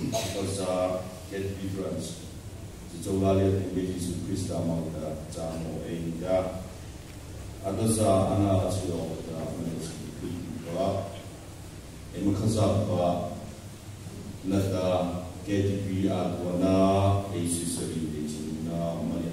Because get difference. The Jolali in Jesus Christ among the Jamo Aida. Others are Anatio, the Ministry, Emakaza, Nata, KTP, Adwana, Acisary, Maya,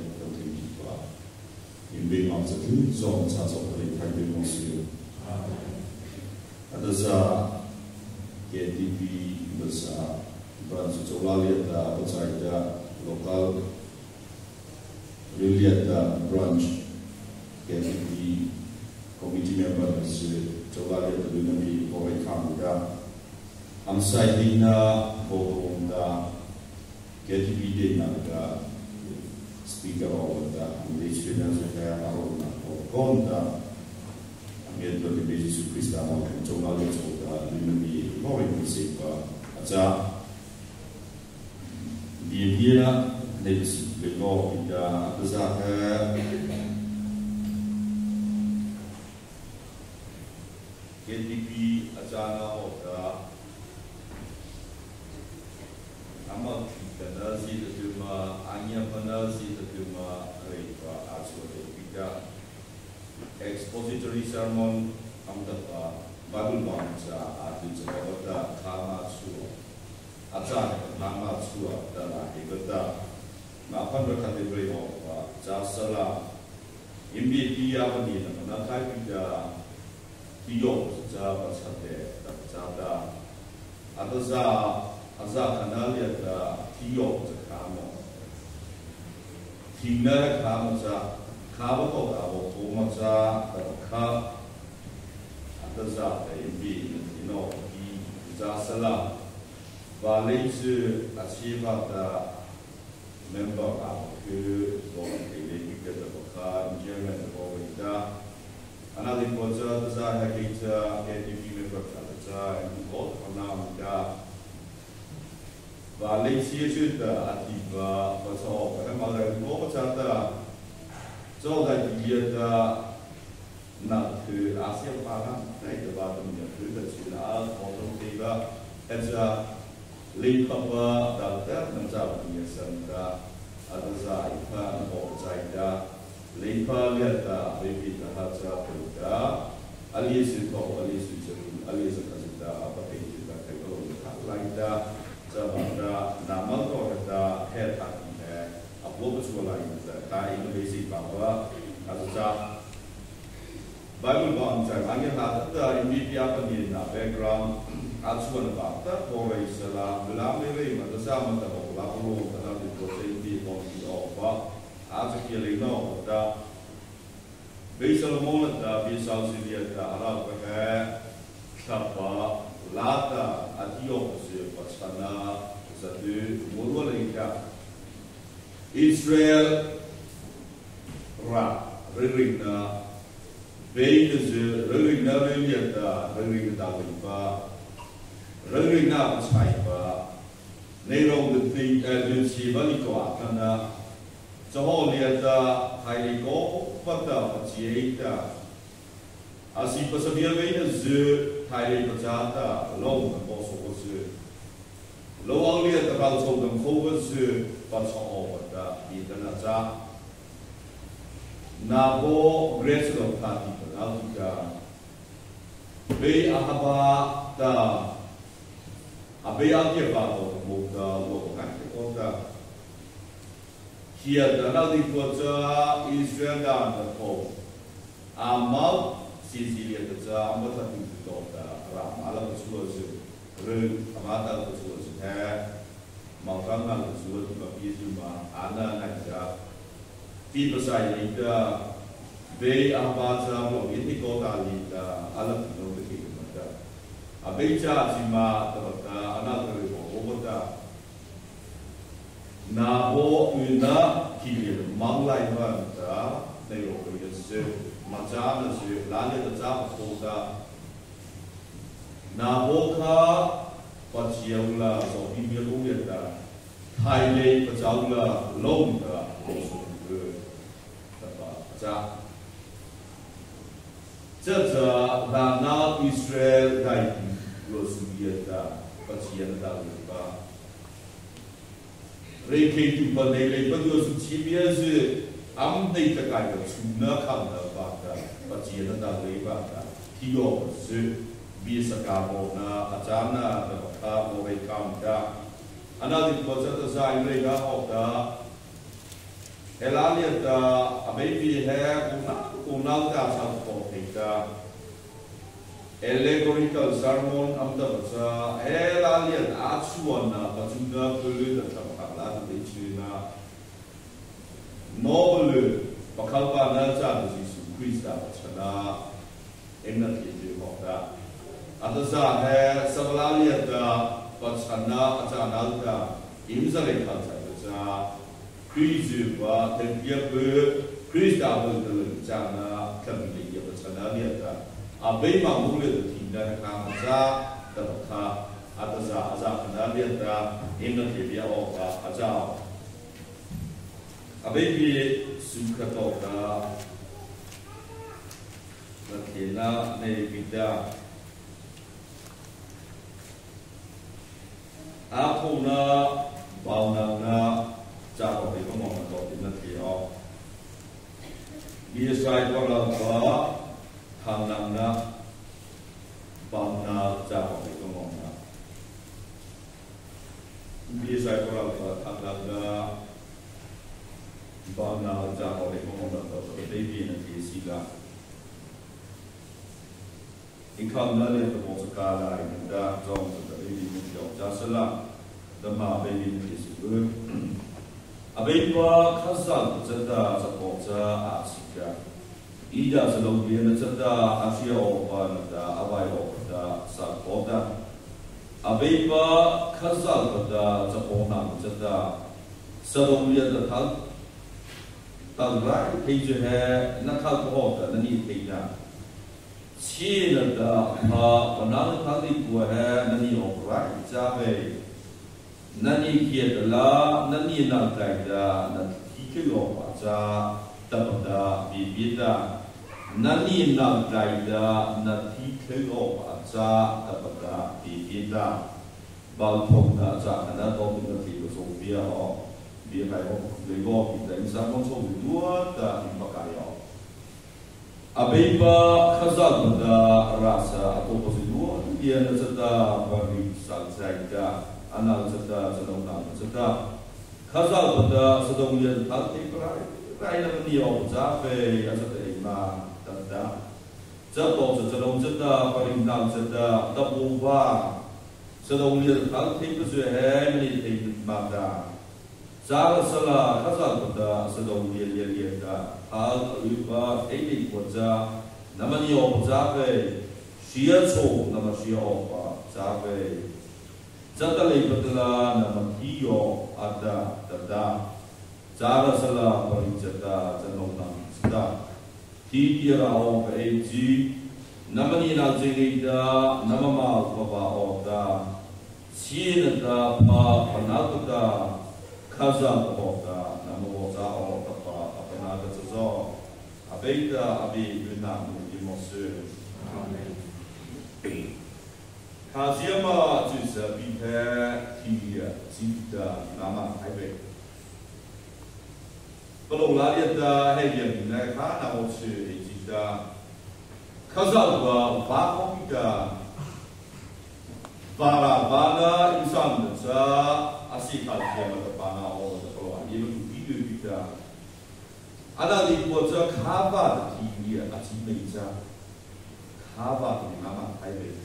in being of the two zones as of the private Monsieur. Others are KTP, was branch Jolali outside the local, really at the branch, KTP committee members, Jolali at the Lunami, or Kamuda. I'm citing the KTP Dana, speaker of the experience of the Arona or Gonda, and get the basis of Christa and Jolali of the Lunami, more inclusive. The idea is because KTP Ajana of the Amal Kanasi, the Tuma, Anya Panasi, the Tuma, Reva, Aswada, expository sermon, Amdapa, Bible Banza, Article, Kama Sua, Attack, Nama Sua, Dala, Hegata, Mapan category of Jasala, Imbi Piavani, Nakai. Tio, Java Sate, Jada, Adaza, Azakanalia, Tio, Kamo, Tina Kamaza, Kabo, Tomaza, Ka, Adaza, you know, Jasala, Valese, Asiva, member of the German, Another was the Zahakita, KTP member of the and God for now. Valencia should Ativa was all her mother and Gobata. So that you not to Asia Para, like the bottom of the food, bottom paper, as a link of Doctor Namza, and others are or Zaida. Lepa liata, baby the Haza Puda, Alias Alias Kazita, Apatia, Kakao, Laida, Zavanda, Namal or head hair, a Bobus were like the Thai in the basic Papa, Azaza. Bible bonds are Angela, immediately up in the background, Alsuan Bata, Bore Sala, Lamere, Madazama, the Lapolo, the Lapi, the Offer. After killing no, the base of the moment, the Bisal City at the Arab Tapa, Lata, Atiopos, Pastana, Zadu, Murwalinka, Israel, Ra, Ririna, Bayes, Ririna, Riliata, Ririna, Ririna, Saipa, Nero, the thing, and Sivaliko, so all the highly go, but the Chieta as he persevered, Zoo, highly Pajata, long and also was low only at the household and forward Zoo, but all the Idanaza Nabo, grace of Tati, Altica Bay Ahaba, the Abayaki about the local Anticoda. Here, the Nadi Quota is well done the home. Amal, Sicilia, the Zamata, the Ram, Alabas, Ru, Amata, the hair, Malkana, the Pizuma, Anna, Naja, people side the Bay Abata, Indicoda, Alapino, the Kingdom. Abeja, Zima, another over Nabo Una Kilil, Manglai Vanta, they operate Majana, Lani the Zapoda Naboka, Pachiaula, so Bibialueta, Haile, Pachaula, Longa, also good. Judge Rana Israel, Daikin, Rosubieta, Pachiana, Rei tu pandai rei padu su cibia su dei takai ko chuna kham na ba ta ba ji na da rei ba ta tiyo su bi sakabo na achana da ka mo rei kam ta anadi ko sa ta sai rei ga ho ta elalia ta abai bi he una ta sa ko ta allegorical sermon amda sa elalia achuana bajunga pulu da la de chuna noble pakalpa na cha de Jesu Christa chana enna ti ho da atasa he sablalia da pachana achana da imzale kha cha Christu wa te pia pe Christa bu de chana kam de ya chana lia da abai ma mu le ti da ka cha da kha atasa aza na lia da enna ti ya o ba aza abai suka toka nakena ne vida aku na bauna na jauh dari ngomong atau di nanti oh biasa itu orang tua hanam na bauna jauh dari ngomong na biasa itu orang tua hanam na bauna jauh dari ngomong atau baby nanti sila ikan nari itu mau sekarang kita jom seperti ini jauh jasalah dema baby nanti sila abai pa khasa zada zapocha asika ida salong bian zada asia opa da abai opa sa oda abai pa khasa zada zapona zada salong bian da tal rai page hai nakal ko da nani page chi da ha banal thali ko hai nani opa ja be nani kia la nani na kai da na ki lo pa cha ta da bi bi da nani na kai da na ki lo pa cha ta da bi bi da bal thong da cha na to bi ti lo so bi ho bi kai ho le go bi da sa mo so bi duo da bi pa kai ho abai ba khaza da rasa ato po si duo dia na sa da ba bi sa sai da anal zada zadong nam zada khazal bada sadong yen tal te prai na ni o za fe azata ima tanda zapo zadong zada paring nam zada tabu ba sadong yen tal te psu he ni te ma da za sala khazal bada sadong yen da al uba ei ko za namani o za fe shia cho nama shia o ba za fe Jata lei patela nama hiyo ada tada cara salah parijata janong nam tada titira o peji nama ni na jengida nama mal baba oda sien da pa panata kaza oda nama oda o papa panata zo abeita abi bina mu mosu amen Haziama jusa bihe tiya cinta nama aibe. Kalau lari ada hanya nak kana mosu cinta. Kazal ba bako kita. Bara bana insan sa asik hati mata bana orang kalau ini tu video kita. Ada di kuasa khabar tiya asik meja. Khabar nama aibe.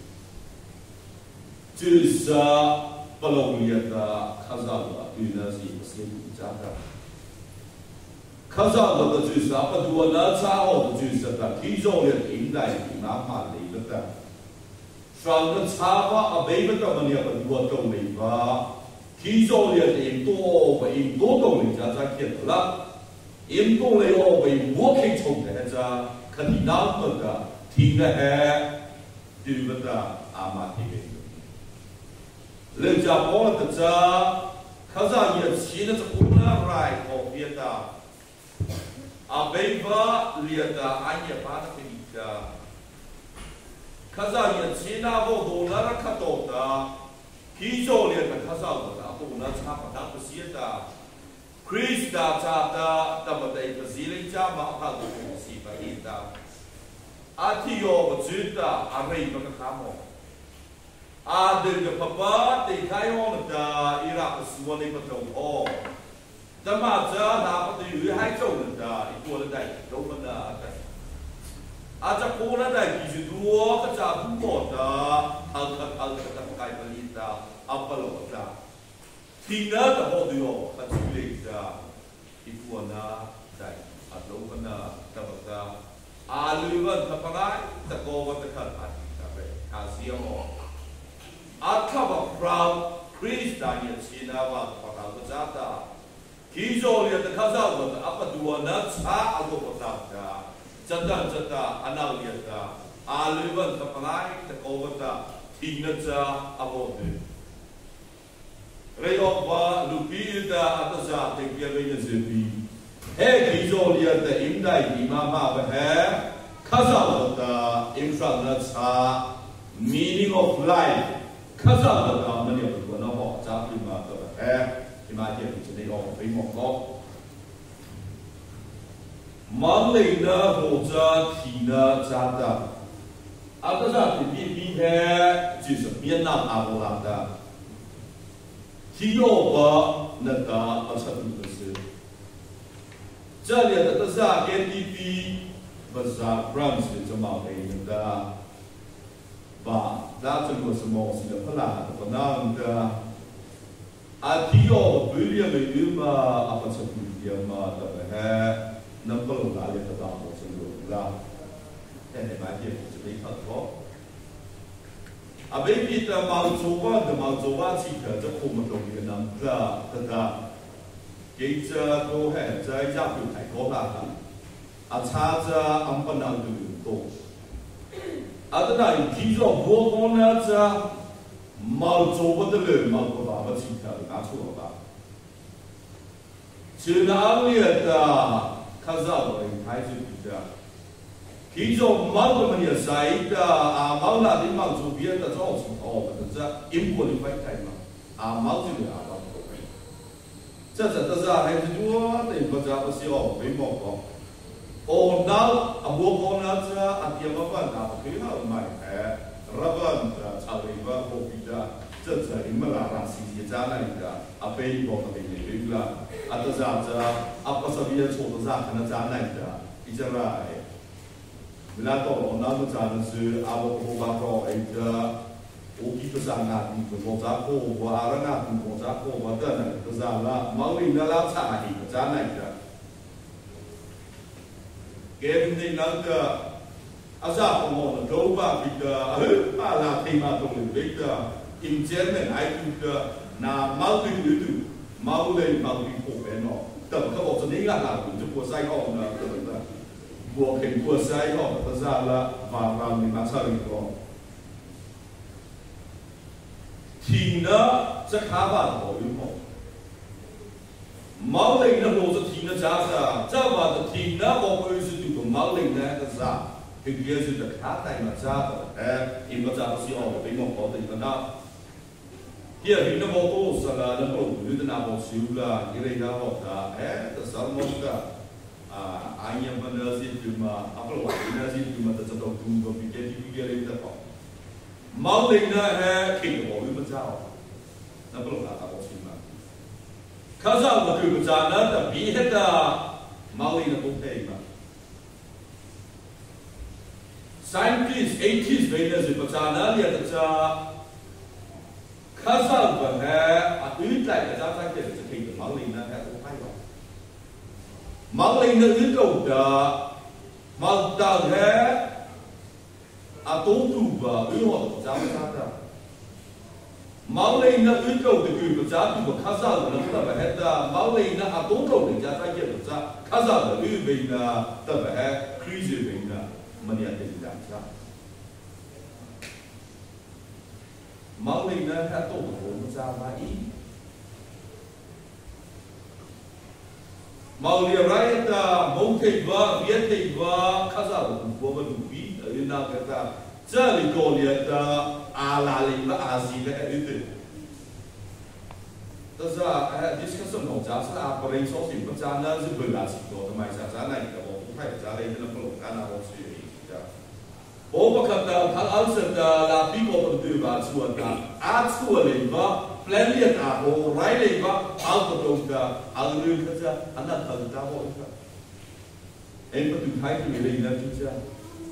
就是不容易的，看上了，对那是不是不家的？看上了的就是不多那差好的就是的，体重的应该拿满的一个的，双的差吧，没个怎么样不多动力吧，体重的应多动力加在见了，应多的哦为我可以冲的着，肯定难不的，听的还对不的阿妈听的。 人家我的这，可是也起的是不能来搞别的，啊，没法列的，俺也把它给你的，可是也起那我都那看到的，啤酒列的可是我的， tu na cha pa na sia ta Krista cha ta ta ba dai pa zilin cha ma pa tu si pa ita Atio ba juta arei ba ka mo Ade ke papa te kai ho ta ira pa suone pa to o Tama cha na pa tu hai chou ta I ko la dai do ba na ta Aja ko na dai ki ju duo ka cha bu mo ta al ka kai pa ita apa lo ta Tina ta ho dio ka chu le ta I ko na dai a do ba na ta ba ta Aluan tapangai takowa takat tabe asia mo akaba proud Krista ya china wa pakal jata kizo ya takaza wa apa dua na cha ago patata jata anal ya ta aluan tapangai takowa ta tigna cha abode reyo ba lupi da ataza te kya be zepi Hey, kizo liya ta imdai imama ba hai kaza ta infra na cha meaning of life kaza ta mani ko na ho cha pi ma ta hai ima je ni ne ho pi mo ko mang le na ho cha thi na cha ta ataza ti pi hai ji sa bien na a ho la ta thi yo ba na ta a cha tu se这里的都是KTV， 不是brunch这么的的，吧？那这个什么是的不啦？不能的。提要不里没有嘛？不是不里嘛？对不对？能不能哪里得到我是有啦？但你买点是没看到。baby 的毛做完起的，这我们都有能的。Cái cô hệ chơi gia phụ thầy có là cha cha âm phần nào từ tổ thế này khi cho vô con là cha mau cho bất lợi mau có bà bất chịu theo ngã chùa bà chứ nào liệt khá ra rồi thái chữ bị ra khi cho mau của mình sai mau là đến mau cho biết là cho chúng họ thật ra im của đi phải thầy mà mau chữ là这都是还是多的国家不是哦，没毛病。哦，那我讲那这爹妈办那不可以好买哎，日本的炒的个货币的，这你们那让新鲜在那里的，北方那边也有啦，都是不是别的错都是可能在那里的，一直来，未来到了那个站是我不把到的。我记得上啊，你不说咋过，我阿拉那不说咋过，我等等，都是啦，毛领那拉差的，咋来的？给你那个，啥我们头发比的，阿拉天马东的比的，以前呢爱读的，那毛领有读，毛领普遍咯，等他我这里个那就过晒好呢，等等，我肯过晒好，都是啦，把你拿出来个。thì nó sẽ khá vào hội một máu linh nó lộ ra thì nó giá ra cho vào thì nó có cái sự của máu linh này nó ra thì kia sự được khá tay mà ra thì nó ra sẽ ở bên một có tình nó kia thì nó vô tô sao là nó có đủ thứ nào một xíu là cái này nó học là nó sao một cái anh em mình là gì mà apa lo ini là gì mà ta đầu tư vào cái kia lên ta học máu linh nó khi của hội bên sao nó có là tạo chuyện mà khá sao mà cứ ra nó là bị hết máu linh nó cũng thế mà scientist 80s về là gì mà ra nó liền là khá sao mà ứ lại là ra cái sự khi của máu linh nó cũng hay rồi máu linh nó ứ cầu máu tạo thế tố tụ và ứ họ giá ra máu linh nó ứ cầu thì cứ giá tụ và khá sao nó là phải hết máu linh nó tố cầu thì giá ra kia được ra khá sao là ứ bình là ta phải hết crazy bình là mà nhận được giảm ra máu linh nó hết tố của nó ra và ý máu linh ra mong thịt và viết thịt và khá sao là của mình đủ bí ở bên nào cái ta这里过年的阿拉林的阿西的儿子， 但是啊，discussion ของจ้าสาประเด็นสองสิ่งประจานนั้นจะเบื่อสิ่งตัวทำไมจ้าไหนกับผมให้จ้าเลยจะนำลงการเอาชื่อจ้าโอ้ประคับแต่ทางอัลเซนต์ลาปีโก้เป็นตัวแบบส่วนกันอาส่วนเลยว่าแปลนเรียนโอ้ไรเลยว่าเอาตัวตรงกันเอาเรื่องก็จะอันนั้นทำตามว่าจ้าเอ็นประตูไทยที่มีเรื่องนั้นจ้า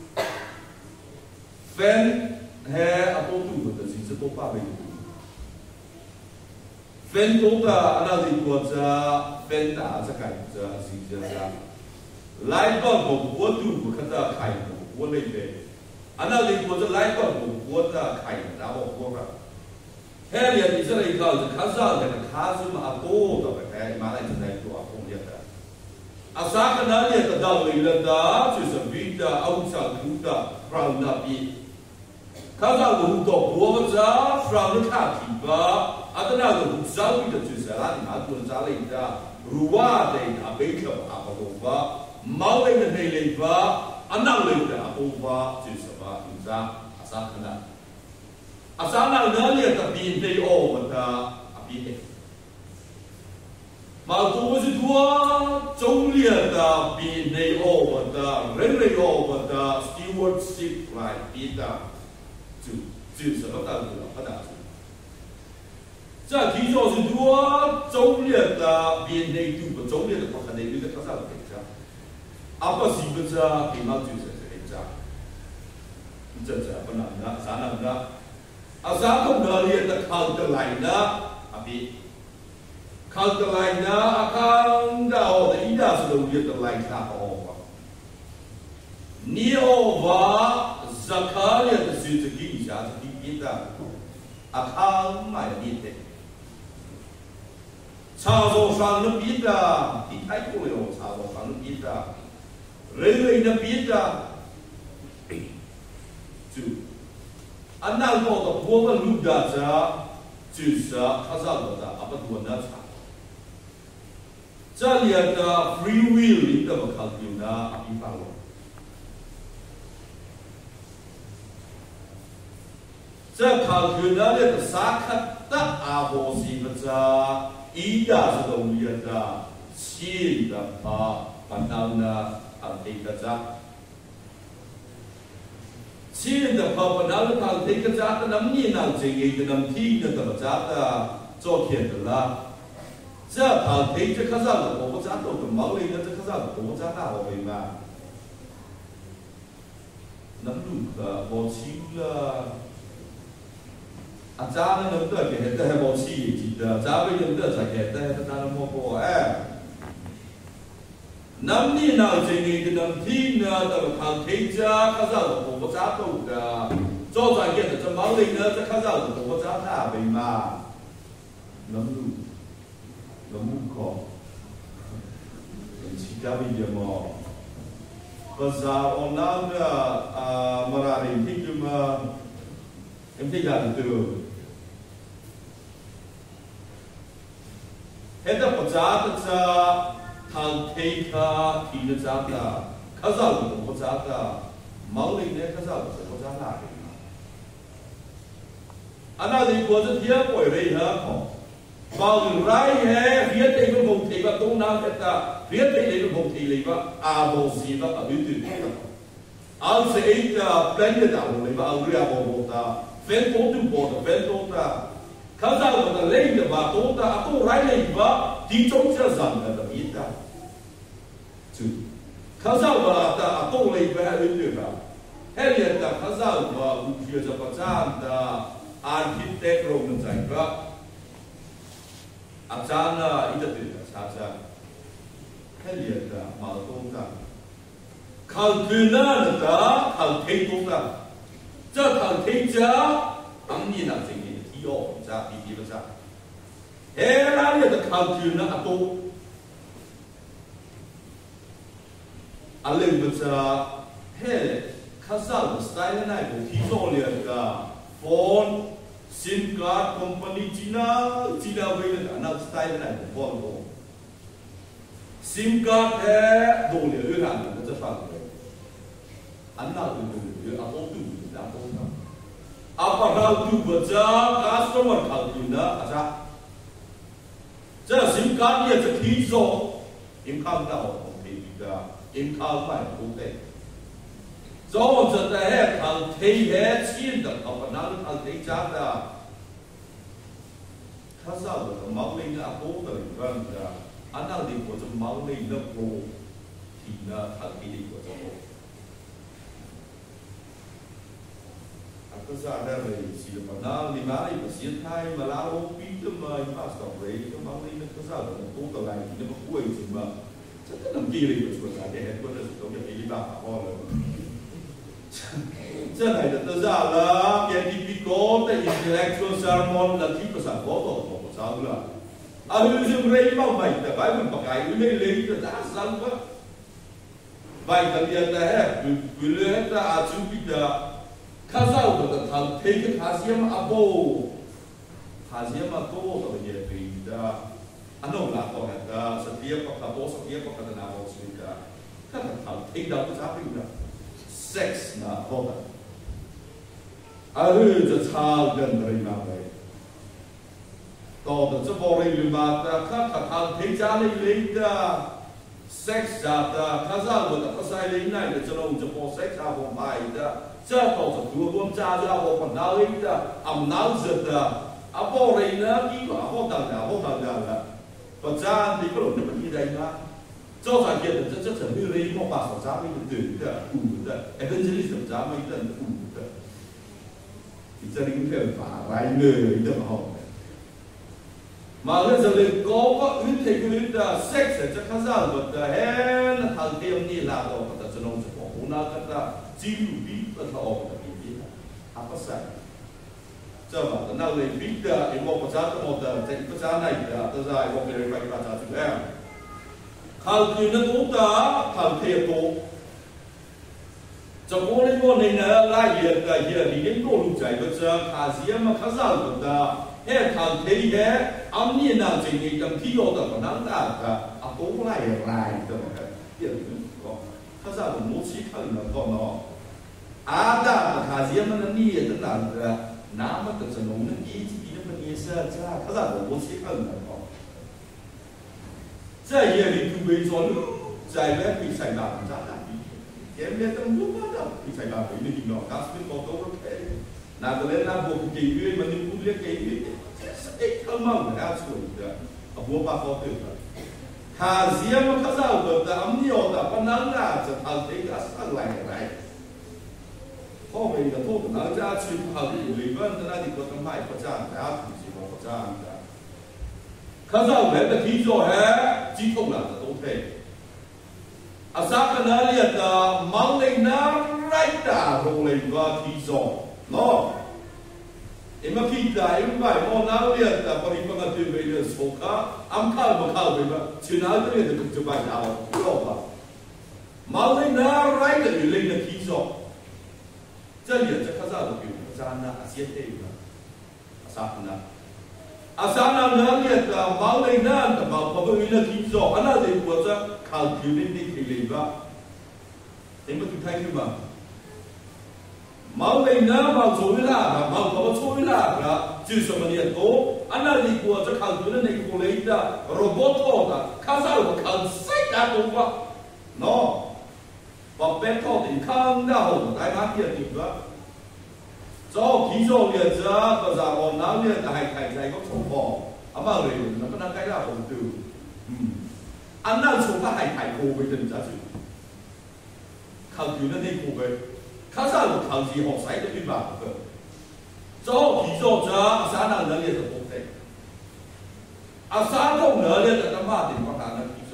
แฟนแห่อาตัวตู้ก็จะสิ่งที่ตัวป้าไปเฟนตัวก็อันนั้นดีกว่าจะเฟนตาจะใครจะสิ่งจะไล่บ้านผมวัวดูก็จะใครวัวเล็กๆอันนั้นดีกว่าจะไล่บ้านผมวัวจะใครดาววัวก็แค่เรียนอิสราเอลเขาจะข้าศึกแต่ข้าศึกมาโต้ต่อไปแค่มาอะไรจะได้ตัวผมเรียกแต่อาสาขนาดเรียกแต่ดาวเลยละดาจุดสวิตาเอาจากทุกตาพราวนาบีข้าศึกรู้ตัววัวก็จะพราวน์ข้าที่บ้าอาตนาก็รู้จักวิธีจุดเสร็จแล้วมาตัวจ้าเลยจ้ารู้ว่าเด็กอาเบกอาปโกว่าเมาเลยในเลยว่าอันนั้นเลยแต่อาปูว่าจุดเสร็จว่าจุดจ้าอาสาขนาดอาสาขนาดนั้นเนี่ยจะบินไปโอ้มันจะบินมาตัวสุดว่าจงเรียนจะบินในโอ้มันจะเร่งเลยโอ้มันจะ stewardship ไรบินจะจุดเสร็จแล้วก็ตัวขนาด这提出是多中列的边内度不中列的不可能有的他啥都可以讲，阿不是不是平常就是可以讲，这不能的，啥能的？阿啥都能列的靠得来的，阿比靠得来的阿看到的一家是都列得来他好吧？你要把zakah列的是这个一下是别的，阿看买列的。查州上的别的，你太多了。查州上的别的，人类的别的，就按那个的我们录的这就是他啥子的，阿不多那查。这里的 free will 你怎么考虑呢？阿比方说，这考虑呢，这个啥克的阿婆是不是？一家是都列的新的办到呢这个家，新的办到了这个家的那么你那这个那么听的怎么家的昨天的啦，这这个啥子我不知道都毛嘞，这个啥子我不知道我明白，那路个我去了。อาจารย์นั่นเกิดเหตุแต่ให้บอกชี้จิตอาจารย์ไปยังเกิดจากเหตุแต่ให้อาจารย์มองบอกน้ำนี่น่าจะมีน้ำที่น่าจะทางเทียจ้าข้าศึกผมก็จะต้องการโจ้จากเหตุจะมาเลยนะจะข้าศึกผมก็จะหน้าไปมาน้ำลูกของชิดาวิยามอภาษาอังกฤษมาราริที่จะมาเอ็มที่การตัวเห็นแต่ประจักษ์จะทางเทคาที่จะจักษ์ข้าศึกผมก็จักษ์มาเลยเนี่ยข้าศึกผมก็จักษ์ได้อันนั้นดีกว่าจะเทียบปล่อยเลยฮะของบางรายแห่เรียนได้ก็คงเทียบตรงนั้นแต่เรียนได้ก็คงเทียบว่าอาโบซีว่าอภิษฎอัลเซียแปลงได้เอาเลยว่าเอาเรื่องโบตาเฟ้นโตตุโบตาเฟ้นโตตาข้าศึกมันเล่นแต่ว่าโตตาตัวไรเลยว่าที่จงจะสั่งแต่ไม่ได้จุดข้าศึกว่าแต่ตัวเลยไปให้อื่นๆเฮ้ยแต่ข้าศึกว่าอุปยจะประจานแต่อาร์คิเทคโรมันใจก็อาจารย์อีกตัวอาจารย์เฮ้ยแต่มาโตตาเขาคือนั่นแต่เขาเทโตตา这他听着，当年那这个提哦，这比不着。哎，那里的考据那多，啊，那不着，嘿，他啥子 style 那个提出来个 phone SIM card company จีน่า为了那 style 那个 phone 个 SIM card 哎，多了有哪个这方面，安那个有阿多多。apa hal tu baca customer hal tu na aja 这心肝也是提手，因看到我们的因看买不对，走着的看提些钱的，我们哪里看提家的，他说的毛领的多的一个的，按那里我这毛领的多，提呢他提的我这多。ก็จะได้เลยสิบนาลิมาลิมาเสียไทยมาลาโอปีก็มาอีมาสตอเรย์ก็มาเลยนะก็จะเป็นตัวตัวอะไรที่มันคุยถึงมาจะก็นำกี่เลยก็ช่วยกันได้ก็จะต้องอย่างนี้บ้างพอเลยจะไหนจะตัวจะละอย่างที่พี่โก้แต่อินเทอร์เน็ตก็สารมอนและที่ภาษาโก้ตัวภาษาละอายุจะเรียนมาใหม่แต่ไปมันปากไก่ไม่เลยจะได้สั่งว่าไปกันเดียวแต่คือเรื่องแต่อาชีพพิจารข้าเจ้าก็จะทำเทคข้าเสียมาโบข้าเสียมาโตตัวเยอะปีดาอันนั้นหลักตัวเหตุสติปักกับโบสติปักกับนาโบสติกาข้าจะทำเทคดาวก็จะเป็นนะเซ็กส์นะพอกันจะชากันอะไรมาเลยต่อจะบอกอะไรมาแต่ข้าจะทำเทคจานเลยจ้าเซ็กส์จ้าข้าเจ้าก็จะภาษาเลยนั่นจะลงจะพอเซ็กส์จ้าผมไปจ้า这都是多多家家伙们哪里的，俺哪子的，啊，包人呢，一个好当的，好当的，不这样的不能那么一来吗？早上见的这城里人我把手咱们对的，五的，哎，跟这里手咱们一人五的，你这里看法来了，的好。mà cái giờ này có ưu thế cái ưu đó sex sẽ khá là vật đó hết thằng tiêm đi làm rồi mà ta nông sẽ có hỗn hợp cái đó chỉ bị cái thằng ông cái gì đó áp sát cho mà cái nào này bị đó em một cái giá một cái giá này đó tôi ra một cái này phải trả chừng em thằng kia nó tốt đó thằng kia tốt cho cô này cô này là lại hiện tại hiện đi đến cô lúc chạy bây giờ khá gì mà khá là vật đó hết thằng thế thế ông nhìn nào chỉ nghĩ trong thi đấu đó năng ta à tố lại đó cái hiện có他在我们去看了过喏，阿达他是么的你的那个，那么的是农的一级的么意思，这他在我们去看了过，这也里就为做路，在那比赛那咋那比，前面都不嘛的比赛那比你喏，那是多多的，那个人那不给予，么你不给予，这是一他妈的那出的，我把好对了。他是么他造的，咱们有的不能啊，这他这个上来来，后面的土能家去跑的里边的那里不能卖不涨，大家同时不涨的。他造来的提早还激动了的都配，啊，啥个那里的忙嘞那来的，后来个提早，喏。Ima kita imbai mo na lihat apa ni pengatur bela soka amkal makal bela cina tu dia tu cuba jawab apa malah na rai le le na kiso 这里这看到的比如咱那些对吧啥呢啥那那里的马来那的嘛不会那 kiso 那里我这考虑的你可以吧你们去看去吧毛来呢，毛做的啦，毛怎么做的啦？就是什么呢？都，俺那里国这考虑的那个类的 robot 的，看啥我看谁家多吧？喏，把白套的看到后，大家点点个，早提早列车，不是我哪里的还开在一个冲泡，阿妈嘞，那不能开那红豆，俺那冲泡还开锅的，你咋去？考虑的那个呗。他在我考试学谁都明白个，早提早者啥能能力是不对，啥种能力的他妈的我哪能提早？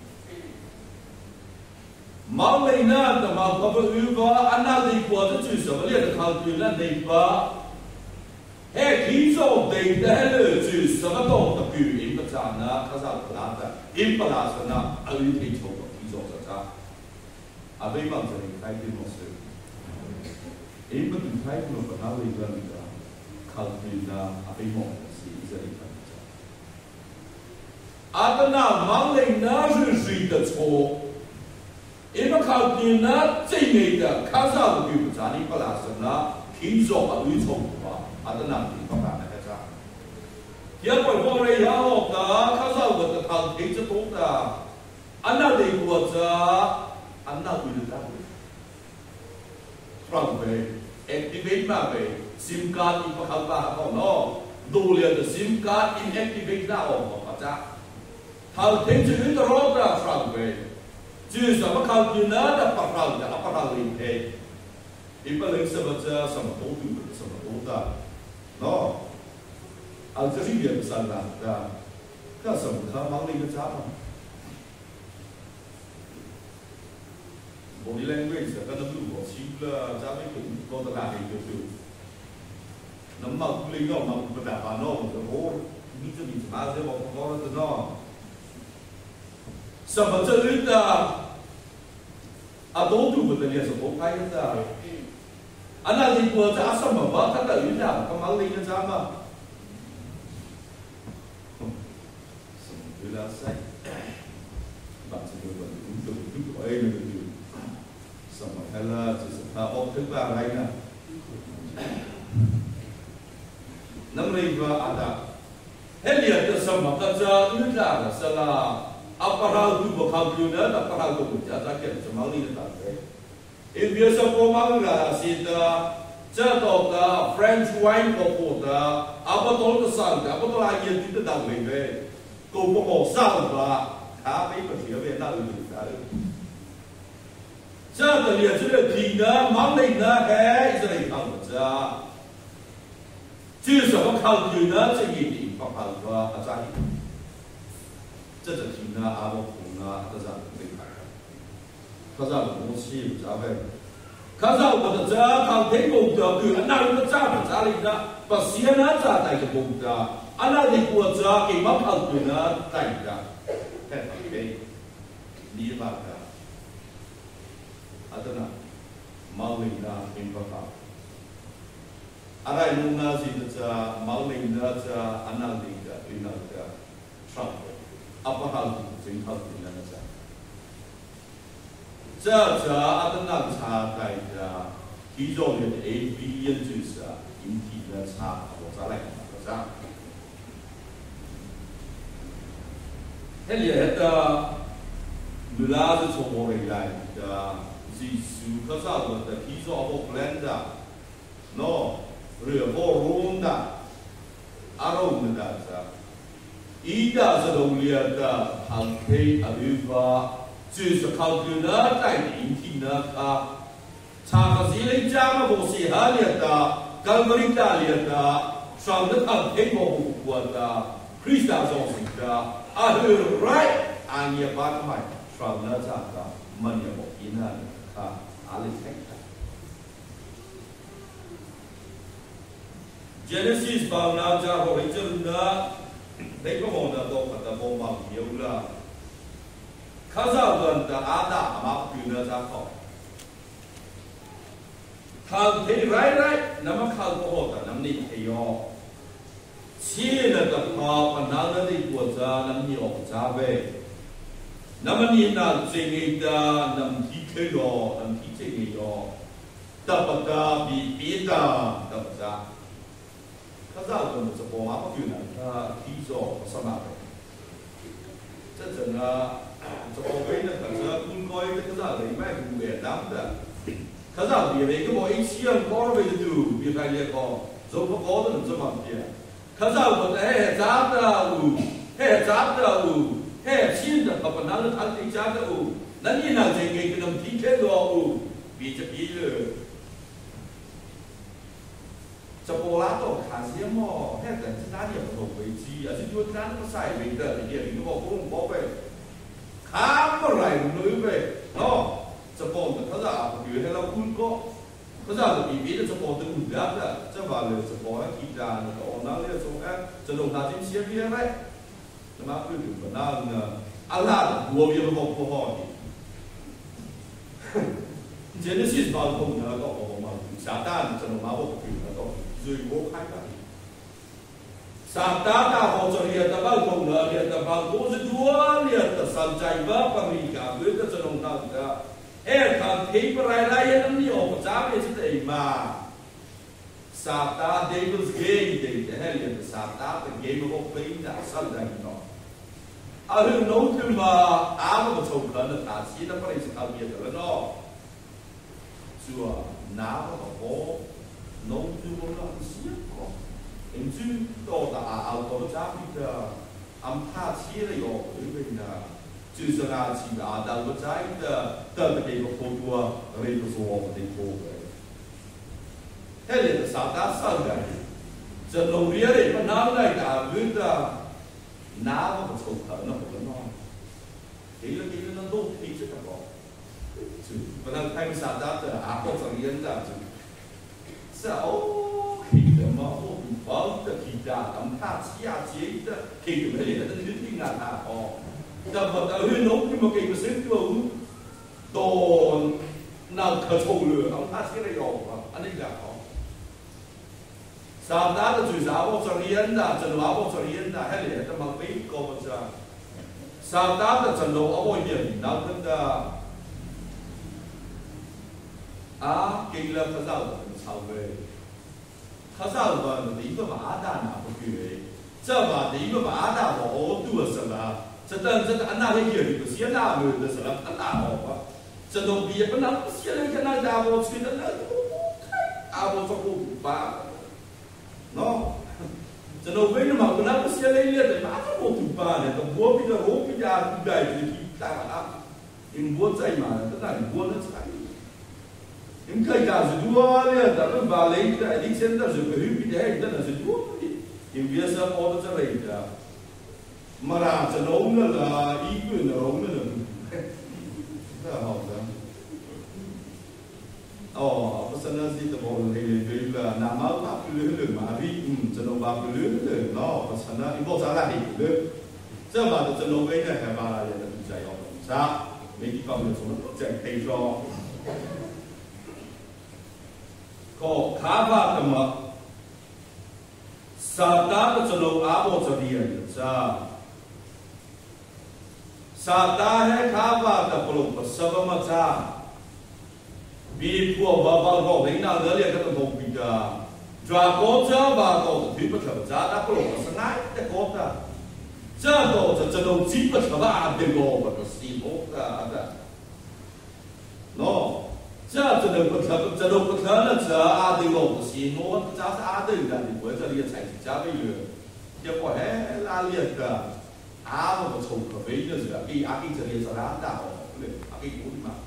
毛来呢，他妈可不如果按那里过的就是什么嘞？考虑那那个，哎，提早对的了，就是什么都不比人不长呢，他在不拿的，人不拿是呢，而你提早提早者啥？啊，没忙着你开的模式。因为你开那个哪里个那个考虑呢，阿贝莫是一个一个。阿个那忙嘞那是谁的错？因为考虑呢这类的，看上的比不咋你不拉什呢，提早阿对错吧？阿个那地方哪那个啥？ giờ còn vô đây giờ học đó khá sao mà thằng thấy cho tốt đó anh nào đi qua giờ anh nào đi được from về activate mà về sim card đi vào khám phá không nó đủ liền the sim card inactivate ra ông mà cha thằng thấy cho đến đó ra from về chứ sao mà khám phá nó đã bắt đầu đã bắt đầu liền thế ít bao nhiêu sao mà tốt ta nó anh sẽ riêng biệt sản là các sản phẩm mang lên cái giá mà body language là cái nó đủ có chịu là giá mấy cũng có tất cả hình được nắm mà cũng linh nó mà cũng phải đảm nó một cái hố như cho mình phá ra một con nó từ nó sản phẩm chân lý ta tốt đủ một cái liền sản phẩm hay ta anh là gì của giá sản phẩm vợ các đại lý nào có mang lên cái giá mà là sai bạn sẽ được đúng của ấy được xong rồi hay là chỉ là ốp thứ ba này nè năm nay và anh đã hết liền cho xong mà ta cho thứ là sẽ là apparat tu bộ khảo cứu nữa là apparat tu bộ ra kiện cho máu đi là thế in việc sao có máu là xin ta cho tàu ta French wine có phụ ta apparat ta sang ta apparat là gì thì ta đào về cô có một sao và khá mấy phần phía về nào được cả cho từ liền cho được thì nó món này nó cái cho này không ra chưa sao có không từ nó sẽ gì thì bắt đầu và ra这是听呢阿伯公呢，这是没看，可是我是不咋会，可是我的这靠天公的对，那有个咋不咋里呢？把钱呢咋带个公的，啊那你国家给嘛靠对呢带的，太好嘞，你把的，啊真的，毛领呢明白吧？啊那弄呢是这毛领呢这啊那领的对那个上。apa hal jing hal ini saja. Saja ada nak cakap dah, hijau ni AB yang juga inti dah cakap apa salah apa. Heli ada mula tu semua orang lain dah, jisu kasar dah hijau apa blend dah, no, revo room dah, arom dah saja. Ida sedang lihat hangkai aluva, justru kalau kita tak inti nak, cakap siapa jangan bosi hal lihat, kalau mereka lihat, sangat hangkai mahu buat, Kristus orang kita, akhir right, anya pakai, sangat cakap mana mau ina, alis kita. Genesis bangunan jauh hijau đây có một là một là một bằng nhiều là khá giờ gần là á đã mà từ nó ra khỏi thằng thế right nắm khăn có một là nắm đi thấy yo chỉ là tập hợp và nào đó đi của ra nắm nhiều ra về nắm đi là chuyện gì ta nắm thi thế đó nắm thi chuyện gì đó tập ta bị tập ra khá giờ gần là một mà từ nó khí gió sao mà chắc chắn là cho cái này thật ra cũng coi cái giờ lấy máy cũng để lắm đó khá giờ vì vậy cái mọi ý kiến có về từ việc này là có rồi có nó làm sao mà kia khá giờ một hệ giá đó hệ giá đó hệ xin là phần nào nó ăn thì giá đó nó như nào thì cái đồng chí thế đó vì chấp ý rồiจะโบราณตัวขาเสียหม้อแค่แต่ที่ร้านเนี่ยมันถูกไปจีอาจจะด้วยร้านก็ใส่ไปเดินอย่างเงี้ยหรือบอกพุ่งบอกไปข้ามอะไรมือไปเนาะจะโบนแต่เขาจะเอาอยู่ให้เราคุ้นก็เขาจะเอาบีบีจะโบนตัวอุ่นยับละจะว่าเลยจะโบนให้กีฬาเนี่ยเอาหน้าเนี่ยจะลงทางจิ้มเชียร์เพี้ยไหมจะมาพูดถึงแบบนั้นเนี่ยอะไรหัวเบี้ยมันบอกพ่อนี่เจนนี่สิบาทผมเนี่ยก็ออกมาชาด้านจะลงมาบอกถึงแล้วก็rồi vô khai cả sạp đá ta họ cho liệt ta bao gồm là liệt ta bao gồm rất đua liệt ta sẵn chạy vấp và mình cả với ta cho đồng tàu ta hết thằng thấy bà rai lai nó nhiều của giá về chứ đấy mà Sata Devil's game thì hell in Sata the game of playing that Sunday no. I don't know him áo một chồng cỡ là thả xí nó có thể sự biệt rồi nó. Chùa ná nó có nấu chú nó xí có. Em chú to ta áo to nó chắc đi ra am thả xí là yo cái bên là chú sẽ là chỉ là đào nó trái ta cái game of football rồi nó số một cái phố. Thế là sao ta sao vậy? Giờ đầu tiên thì nó nói này là biết là ná nó một số thở nó một cái non, cái nó tốt thì rất là có. Và đang thay sao ta từ áp bộ sang yên ra chứ? Sao khi mà ô bảo từ khi ta làm thà chia chia từ khi mà lấy cái thứ gì ngàn thà có. Giờ mà ta hơi nóng nhưng mà cái mà xếp vào tồn nào khởi sầu lửa ông thà chia này rồi anh ấy là có. Sao ta là chủ giáo bộ sang yên ra, chân giáo bộ sang yên ra, hay là ta mang mấy câu mà sao? Sao ta là chân đồ ở ngoài biển nào cũng ta kinh là khá giàu là sao về khá giàu là lý mà bả đà nào có chuyện chứ mà lý mà bả đà mà ô tu ở sân là chân chân anh nào hay kiểu thì xía nào người là sân là tất cả họ quá chân đồng bia vẫn nắm xía lên cái này đào vào xuyên đến vào cho cô bà nó chân đồng bia mà cứ nắm xía lên liền mà có một tụi bà này tụi bố bây giờ bố bây giờ tụi đầy thì ta mà em bố dậy mà tất cả bố nó sẽ em khai cả sự đua này, ta cứ vào lấy cái đi xem ta sự cái hữu cái đấy, ta là sự đua đi, em biết sao có nó sẽ lấy ra, mà làm cho nó là ý quyền nó là rất là hậu đó, có sân là gì ta bảo là nằm ở bắp lưỡi mà vì cho nó bắp lưỡi nó có sân là em bảo sao là gì lưỡi, chứ mà cho nó cái này phải là là chạy học, sao mấy cái con người nó chạy thay cho có khá vả tầm sa ta có cho lâu áo bộ cho đi anh sa ta hay khá vả tầm bộ có sắp mà cha vì của bà có lấy nào đó liền cái tầm bộ bị cả cho có cha bà có thứ bất hợp cha đã có có sáng nay đã có ta cha có cho lâu chỉ bất hợp à đừng có mà có xí bộ ta nó这真的不可，这都不可能。这阿对我不行，我这是阿对的，你我这里才是加倍了。结果还拉裂的，阿我不抽可悲就是了，给阿给这里是拉大哦，对，阿给我嘛，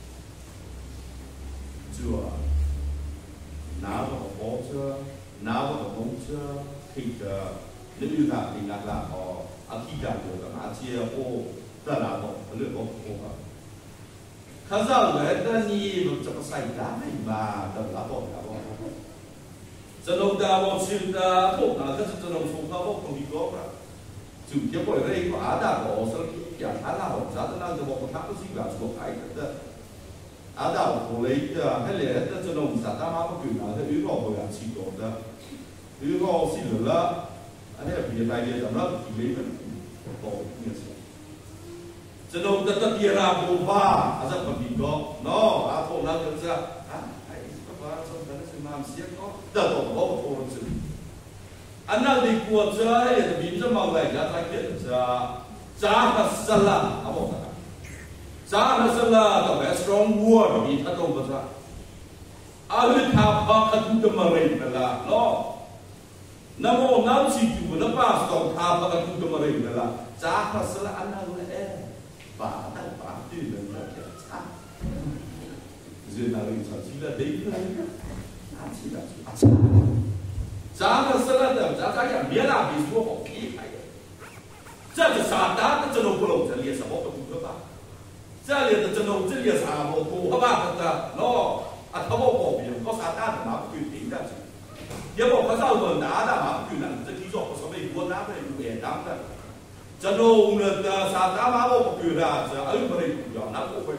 就啊，拿我的火车，拿我的公车，开着，你遇到你那拉哦，阿提干就干嘛接货，再拿到，那个货嘛。khá giàu người ta nhì một trong sài đá này mà đầm lá bò dân ông ta bỏ chim ta phục là rất dân ông phục không không đi có cả chủ tiếp bởi đây có á đà có sao cái dạng á đà học giá ta đang cho bỏ một tháng có gì cả của cái đó á đà của lấy hay là ta dân ông giá ta máu có quyền là ta yếu gò hồi là chỉ có ta yếu gò xin lỗi là anh ấy là vì đại địa tầm đó thì lấy mình có như thế cho nên ta kia ra bộ ba, à rất phần bình đó, nó à thôn nào cũng ra, hãy các bạn trong cái sự làm xiết có, ta tổ có một thôn sự, anh nào đi qua chơi thì bình cho mọi người ra thay kiện ra, giá là sala, à bộ ta, giá là sala, ta phải strong word vì ta không có ra, à lúc tháp ba cái thứ mà rình là nó, namo nam si tu, nó ba strong tháp ba cái thứ mà rình là, giá là sala anh nào cũng là bà tư lần là cái sao giờ nào mình chỉ là đấy thôi chỉ là giá là sao là giá cái gì miễn là bị số học kỹ phải这就啥大的这种不弄这里什么不懂吧这里的这种这里啥不懂好吧的喏啊他不保庇我啥大的嘛不去顶的也不可少个大的嘛不去那这基础不是美国那边越南的cho nên là sao ta máu một kiểu là ở bên đây cũng nhỏ lắm cũng phải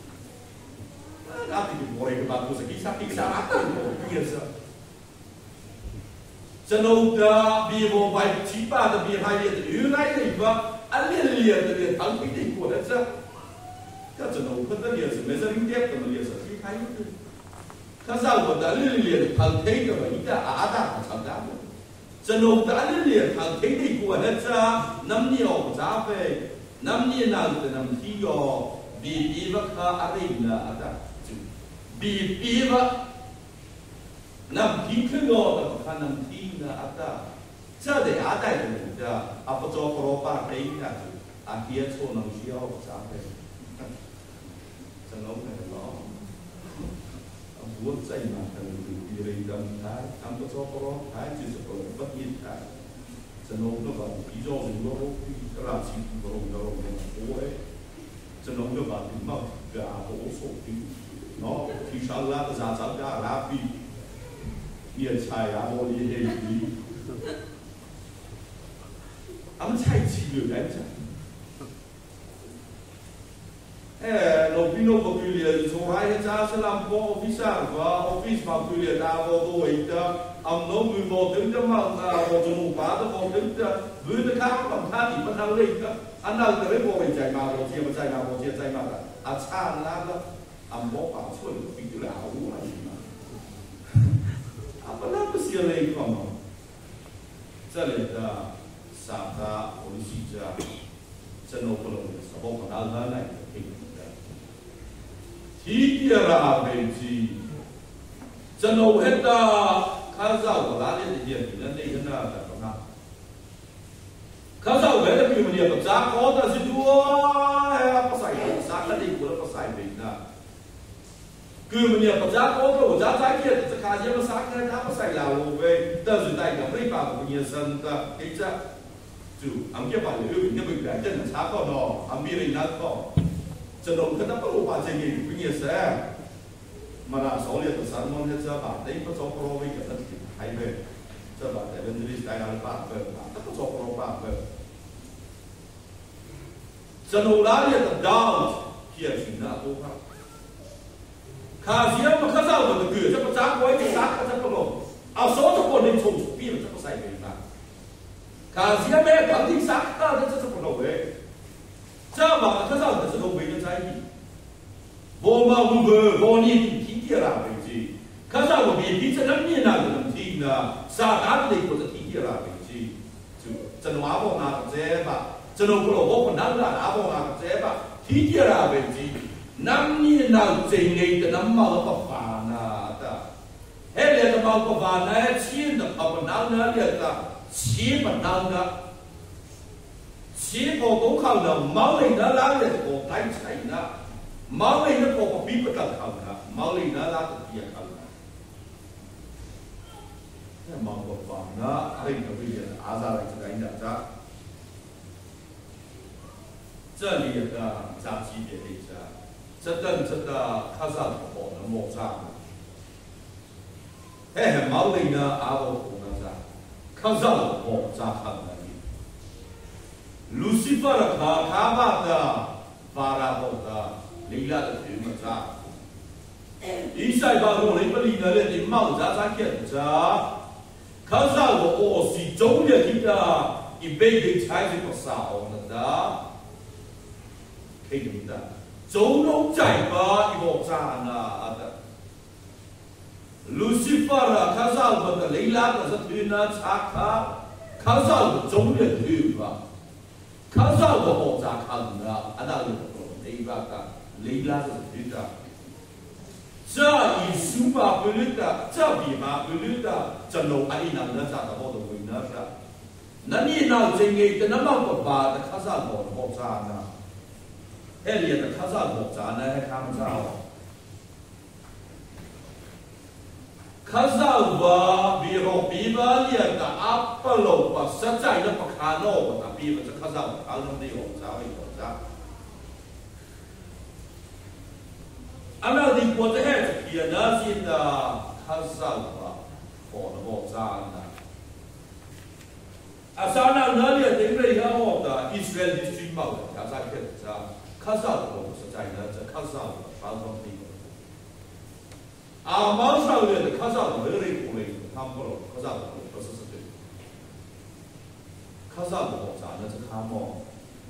đã thì một cái bạn cũng sẽ kỹ sao ác hơn một cái gì cho nên là vì một vài chỉ ba là vì hai liền từ này thì và anh liền thắng cái gì của đấy chứ cho nên không có gì sự mấy giờ liên tiếp của mình liền sự khi thấy 可是我的日历旁听的一个阿达长大的，这弄的日历旁听的过来着，那你要咋办？那你那个那么提哟，比不卡阿里那阿达，就比不，那提克哟，那看那提那阿达，这的阿达的的，阿不做胡萝卜皮那就，阿爹做能需要咋办？这弄的咯。我在嘛，可能别人当他，他们做不了，他就是不应该。这弄的吧，比较是我比个垃圾不弄的弄的多诶。这弄的吧，你嘛个阿多说的，喏，提上拉个啥啥个拉比，也菜啊，我也黑比，俺们菜鸡有来着。老兵都不对了，从海的家是南方 office 啊，office 嘛对了，大部都会的，俺老兵我等着嘛，我就弄把的我等着，为了看我看你们那累的，俺那个人我会在嘛，我接不在嘛，我接在嘛的，啊差那个，俺没把错了，比较了我了嘛，啊不那不是累个嘛，这里的啥个我们记着，真弄不弄的，什么不拿拿来。提点啦，飞机，真我黑的，看上我哪里的点，那那个那怎么看？看上我的比我们不咋好的是多，哎，不晒，啥个地方都不晒平呐。比我们不咋好的，我咋在这这看见了啥个他不晒了我呗，但是在个没把我们生的，给这就俺们这把有那么远真的差不多，俺们人那个。这种可能不如把这个不也是，嘛那手里头三万的这把，你不做不落位个那还没，这把在跟这里带来八个，那不做不落八个。这种哪里的 doubt 也是那多哈，看谁不看上我的歌，这不掌握一个啥个这不落，啊，手都不能冲出边了，这不晒人呐。看谁没肯定啥个这是不落位。这嘛，可上的这个为了在意，我嘛我你听见了为止，可上我别比这两年那个能听呢，啥大的或者听见了为止，就这种阿婆拿个这吧，这种不了我不拿了阿婆拿个这吧，听见了为止，两年那真的的那毛不烦呐的，还来个毛不烦那钱的不拿那来的，钱不拿的。起步都靠的，毛里那拉的我带菜呢，毛里那我比不得靠的，毛里那拉的也靠的。那毛不放呢，那个为了阿萨来这个人家，这里的杂技的那家，这等这个卡萨土的莫扎，嘿，毛里呢阿伯土那啥，卡萨土扎看的。Lucifer 卡巴的巴拉布的利亚的什么啥？伊塞巴诺里不里那里的毛扎扎见着，可是我是中的听的，一辈子才是不少的，听的，中农在吧一个扎那的。Lucifer 可是我的利亚的是对那查卡，可是我中的对吧？看上我好咋看的，俺那里头那个雷拉是对的，这一书嘛不对的，这笔嘛不对的，这弄阿里那咋的我都会那个，那你那这个那么不把的看上我好咋呢？那里的看上我咋呢？还看不上。可是我比如比巴列的阿波罗吧，实在的不看到我的比巴这可是我看到的有啥有啥。俺们的国家还是偏那些的，可是我的我啥呢？啊，啥那里的那个我的以色列的军帽的，加上去啥，可是我实在的这可是我看到的。啊，马上来的，看上没人过来，看不了，看上不是对，看上我咋那是看么？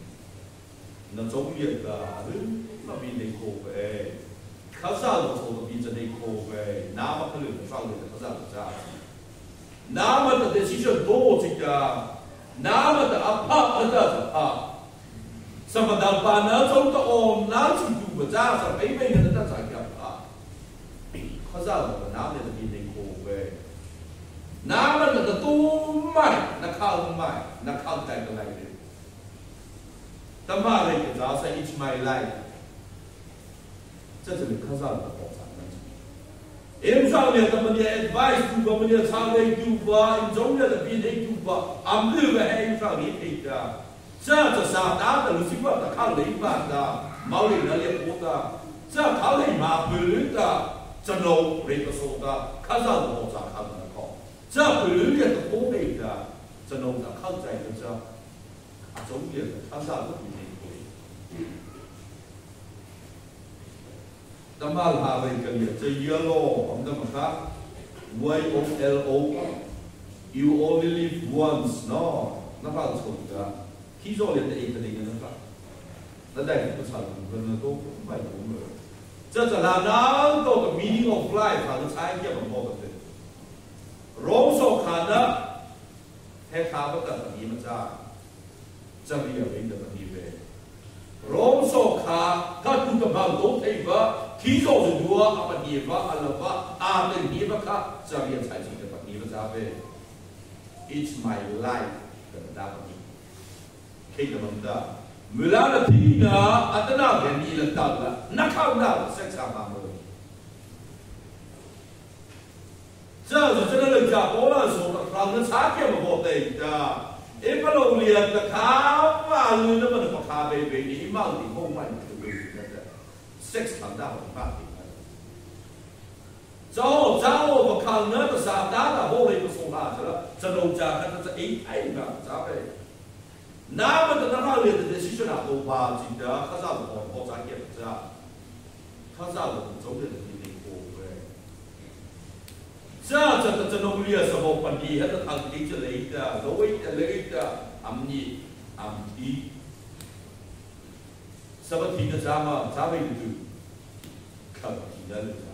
那中原的，那边的过呗，看上我做的比จะได้โคไปน้ำมันก็เลยฟังเลยภาษาจ้าน้ำมันแต่ที่ฉันโตจิกาน้ำมันแต่อับอับอันนั้นอ่ะสมดัลปานะจงตะอมน้ำสิ่งอยู่จ้าสมัยไม่เงินนั่นจ่ายกับอ่ะภาษาเราน้ำเนี่ยจะมีในโคไปน้ำมันแต่ตู้ไม่นักข่าวไม่นักข่าวใจกันไรเลยแต่มาเลยก็จะใส่อิชไม่ไล่这是你看上的保障问题。因上面他们的 advice 读吧，们的长类读吧，因中间的比例读吧，俺们个还因上面配的，这啥大的路西瓜的看雷板的，毛里那里活的，这看雷马不绿的，这弄那个说的，看上的保障看的好，这不绿的不配的，这弄的看在的这，中间的看上的比例贵。Tamal hari kali itu yellow, anda maka YOLO, you only live once, no, nampak sudah. Kisah lihat itu dengan nampak. Nanti kita saling bernado, baik umur. Jadi lalu tu the meaning of life harus saya dia membawa itu. Rosok kada, hekabah kata dia macam, jadi apa yang dapat dia. Rosok kada tu tempat tu tiba. Khi rồi thì đua apa dia va alava amen dia ka jadi saya sih dapat dia sampai it's my life dapat kita menda mula tina atana kan dia letak lah nak kau dah seksa mamu jadi jangan lagi bola so kalau sakit mau boleh dah kalau lihat kau malu nama nak kau bebe ni mau di rumah sex 很大很大的，早我看那个啥大的，后来不说他去了，这农家看这哎嘛，咋呗？那么的那里的是说那都把记得，他啥子我咋给不知道？他啥子中间的那个呗？这农里什么本地，他他给这来的，所谓的来的，俺地。什么听得啥嘛？啥没得住？看不听得了啥？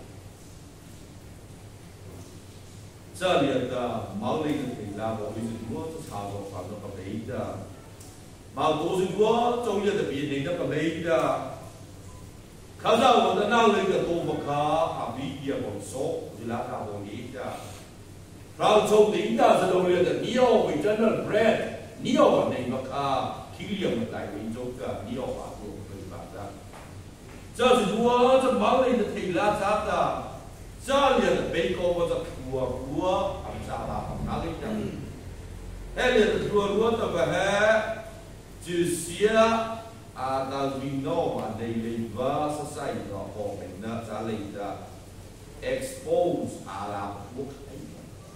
这里的毛那个地啦，我就是多就差不多反正不累的，毛多是多，中间的比那个不累的。看到我的那里的多不卡，啊，比也不少，就拉他不累的。然后从领导这种的，你要会真的 bread， 你要那个卡，体力不来为主的，你要把握。这是我这毛里的提拉扎的，这里的背高我这土俺扎啦，哪里讲？那里的土的不还就是啊，那领导嘛，那里吧是啥一个方面呢？这里的 expose 阿拉不可以，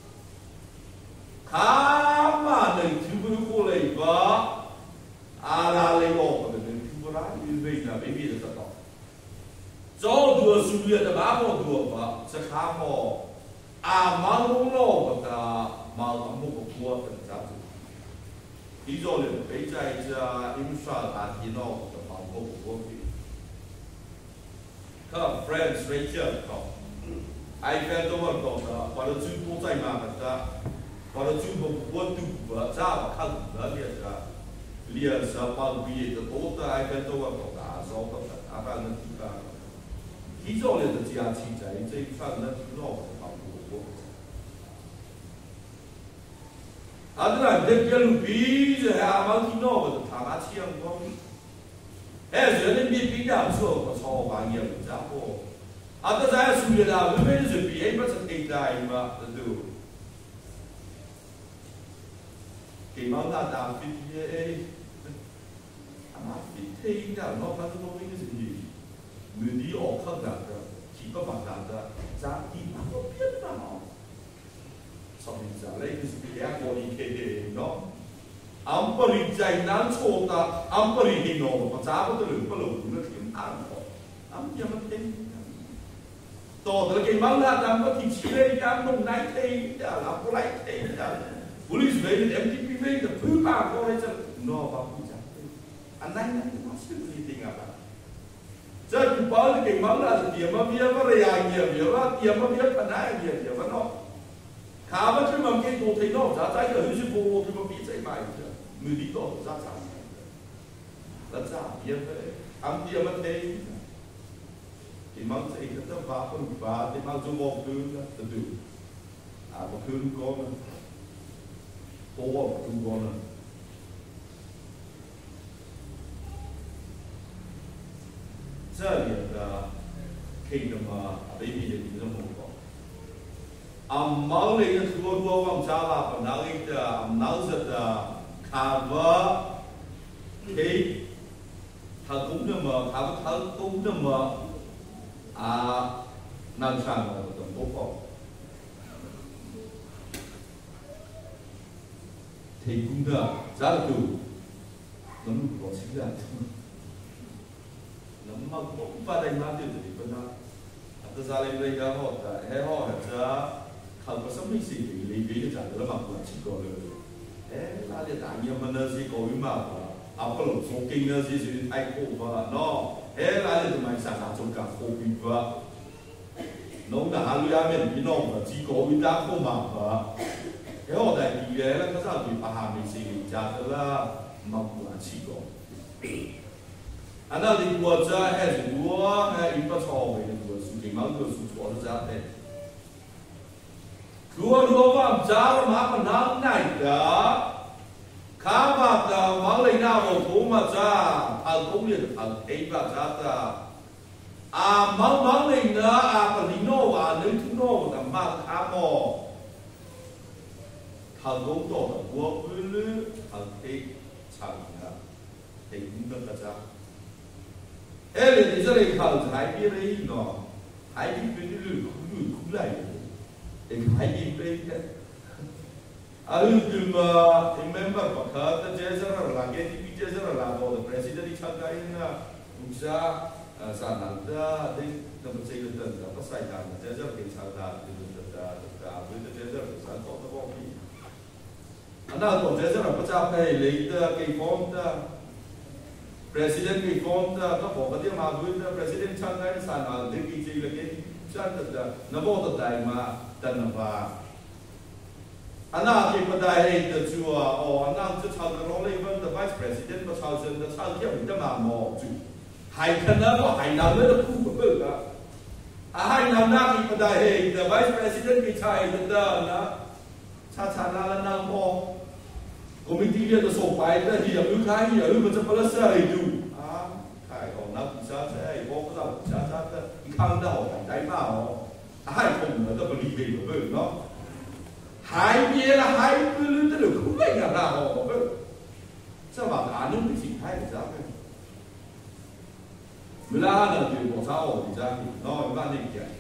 看嘛，那土不过来吧，阿拉来哦，那土不来，因为那没别的道。早多数月的马毛多吧，这看毛马龙老的马龙不多的这样子。提早了，北在这印刷大电脑的马龙不多的。他 Friends Rachel 讲 ，iPad 都没搞的，把它全部在嘛的，把它全部我读不咋看那边的，连上班毕业的多的 iPad 都没搞的，少的，阿爸能听到。提早了的家庭在这一方呢，老的好多。啊，对了，这边路比这还蛮听到的，他妈强光。哎，这人比比较不错，我操，玩意儿不咋好。啊，这咱属于啦，我们是比不是太大嘛，这都。给毛那大比哎，他妈比太大，老反正都没个什么。người đi ở không đạt được chỉ có bằng đạt được giá thì nó có biết là nó sau khi trả lấy cái sự ghé của đi kê để nó ám bờ đi chạy nán chô ta ám bờ đi hình nó mà giá có được có lẩu nó kiếm ăn có ám kia mất thêm tổ từ cái măng là đam có thịt xí lên đam nông nái thêm đã làm có lấy thêm đã police về đến MTV về được thứ ba có lấy cho nó vào cũng chẳng anh này nó sẽ gì tình à จะกูบอกเลยเก่งมากนะเดี๋ยวมาเบี้ยมาเรียงเดี๋ยวว่าเดี๋ยวมาเบี้ยปัญหาเดี๋ยวว่าเนาะข้ามันจะมันเก่งตัวที่นอกจะใจก็รู้สึกโอ้ที่มันปีใจไปจ้ะมือดีต่อจะสั่งแล้วจะเบี้ยไปทำเบี้ยมาเทที่มันจะอีกแล้วว่าคนว่าที่มันจะบอกดูนะจะดูบอกคือก่อนโอ้ดูก่อน这里的 kingdom baby 的这种情况，毛那个多多往家吧，把那个脑子的卡巴给他公的嘛，他公的嘛南山的这种不好，提供的咋都能搞起来。Nama pada yang mati tu di mana? Atau saling mereka hot, hot saja. Kalau pasal misi lebih jadi dalam aku cikgu le. Lalu tanya mana si kau imam apa lo soking nasi si ai kau ba, no. Lalu tu mai sana cakap kopi ba. Nong dah halu ya men binong ba, cikgu kita kau ba. Hot dah dia lah pasal tu paham misi jadi lah mampu cikgu. Anak di kuaja dua ipa cawe dua suci malu suci orang jatuh. Dua bang jauh apa nak naik dah? Kabar dah malu ina mau maja, alkohol ipa jatuh. Malu ina apa lino nentuno nama kamu. Alkohol tu dua puluh alkohol cakap, tinggal kerja. Ni jadi kalau hai bi lagi no, hai bi dulu kulu lagi, hai bi lagi. Cuma member pakai terjejar lagi, TV terjejar lagi. Presiden dicakapin usaha sana dah, tempat saya itu apa saya terjejar kita apa terjejar sana kau tak boleh. Anak terjejar apa capai leader ke form dah. Presiden ke form dah, tak boleh dia mahu dah. Presiden cakap ini sana, dia kerja lagi, cakap dah, nampak tak mah dan nampak. Anak kita dah itu cua, anak tu cakap orang lain the vice president, cakap sen, cakap dia tidak mahu tu. Hai kenapa? Hai nama tu kubur lah. Hai nama kita dah the vice president kita itu dah, cakap nama nama. Komiti dia tu sopai dah dia bukan dia macam pelasa itu. Kai orang nak bisa saya, orang tak bisa saya, ikan dah orang tak mahu. Hai pun ada beli beli betul, no. Hai dia lah hai beli tu lu kau ingat lah orang. Sebab anu mesti hai macam. Mula ada tu bosau macam ni, no macam ni dia.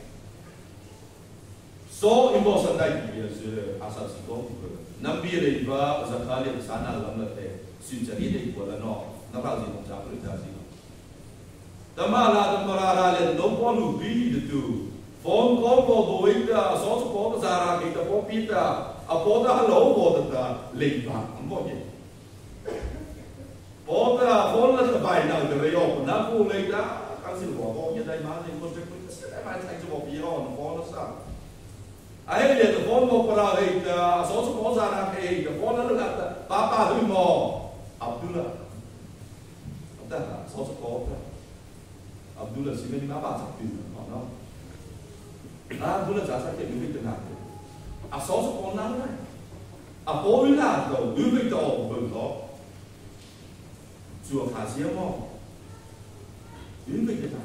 So important dah dia是asal sikau. Nabi riba zakali sana lambat sunjari dek bola no, nampak sih macam apa itu. Tamalah tamarara le nombor lubi itu. Phone call bodo ita, social bodo zara kita bodo pita, aboda hello bodo ta lepa, ambo je. Boda phone lah terbaik nak terlalu, nak pun lepa, kasih bodo je dari mana ikut ikut, saya macam saya cuba biar phone sah. Akhirnya tu phone mau perah kita, social bodo zara kita, phone lalu kata, papa tu mau Abdullah, Abdullah, social bodo. Abdullah sih ni apa sakti, no? Abdullah jasa ke lebih tenang. Asal sekolah lah. Apa bila tu, lebih tahu betul. Jual kasih mo, lebih tenang.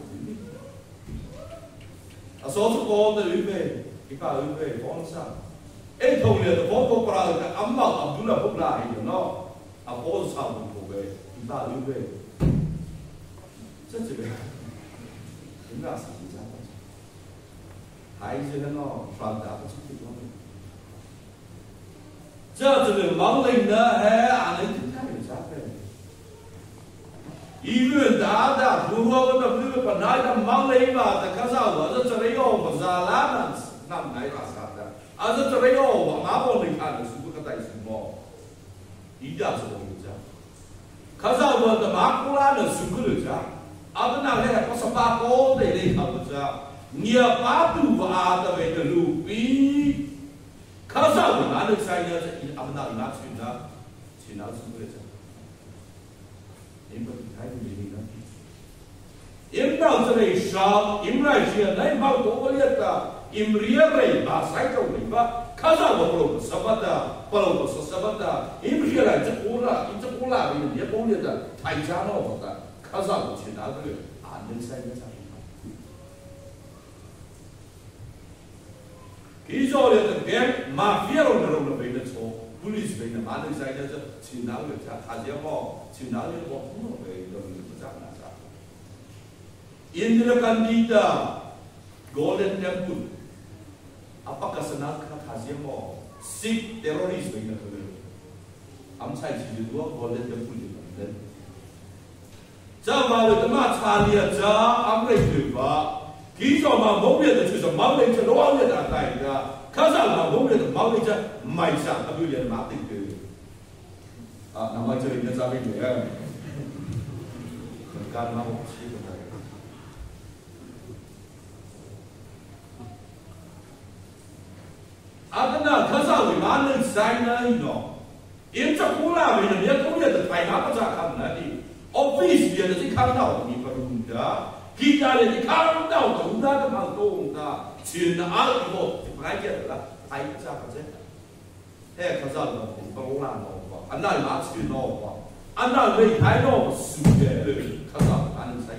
Asal sekolah tu lebih, kita lebih konsa. Thong ni tu pokok perang tu, amma Abdullah pokok itu, no? Apa sahaja pokok, kita lebih. Jadi. Enggak sih siapa. Hai je kan no, Franda apa sih itu? Jadi mang lain dah, aneh kita ni siapa? Ibu dah, dua orang tu pernah dah mang lain bah, tak kasar, ada ceriyo berjalan, nam naik rasa dah. Ada ceriyo, apa ni kan? Suku kata semua. Tidak semua saja. Kasar dah makulah dah suku saja. 阿那嘞，我18个的嘞，考不着，你要把杜阿的为的路比，考上我哪能塞呢？这阿那伊哪去呢？去哪是不的？因不太容易呢。因到这里上，因来些来把多列的，因热来把塞着里吧，考上我不弄什么的，不弄是什么的，因热来这过了，因这过了，因也过列的，太家了我的。考上我去哪个人？俺能塞得上？其实我的边马菲龙的龙的背的错，不是背的，马能塞得这去哪个家？他家么？去哪里我不能背的，不讲那啥。Indra Kandida Golden Temple, apakah senang khasnya mo Sikh teroris begini kalau, am saya sih dua Golden Temple juga. Dan jamaah itu mah cari aja, am lagi ba, kita mah mau lihat itu semua mau lihat doang lihat apa ya, kasar mah mau lihat mau lihat macam tapi lihat mati tu, nama cerita sampai ni ya, kan mau sih tu. Adana kasa we manan sai na ino. In cha kula we ne ko ya de pai ma pa cha kham na di. Office dia de kham dao ni pa ru da. Ki ta le ni kham dao tu da ka ma to da. Chin na al ko ti pai ya la. Pai cha pa che. He kasa lo pa lo la no pa. Ana ma chi no pa. Ana le pai no su de le kasa manan sai.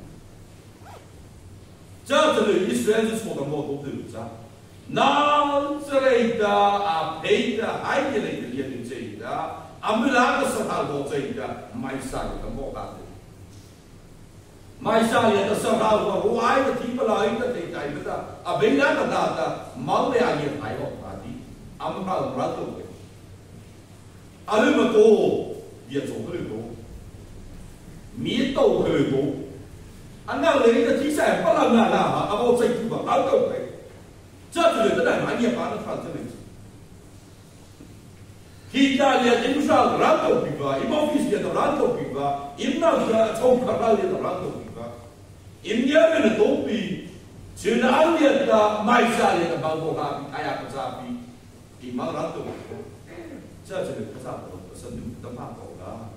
这里以色列是错的莫都对不对？那这类的啊，配的海的类的也是这的，阿们那个是他做这的，买啥的莫干的，买啥也的是他做，我爱的提不来的这代的，啊，别人的那的，毛的也排好他的，阿们那不拉走的，阿那么多也做不了多，米都很多，啊，那类的比赛不能那啊，阿我这一个阿都会。 这里的人蛮也把它放这里。Kita lihat insya rantau pipa, imofis dia rantau pipa, imna dia cakap kalau dia rantau pipa. India mana topi, Cina dia dah maisa dia dah bawa kapi, ayah kasapi, imam rantau pipa. Jadi kasar tu, sendiri tempat tu lah.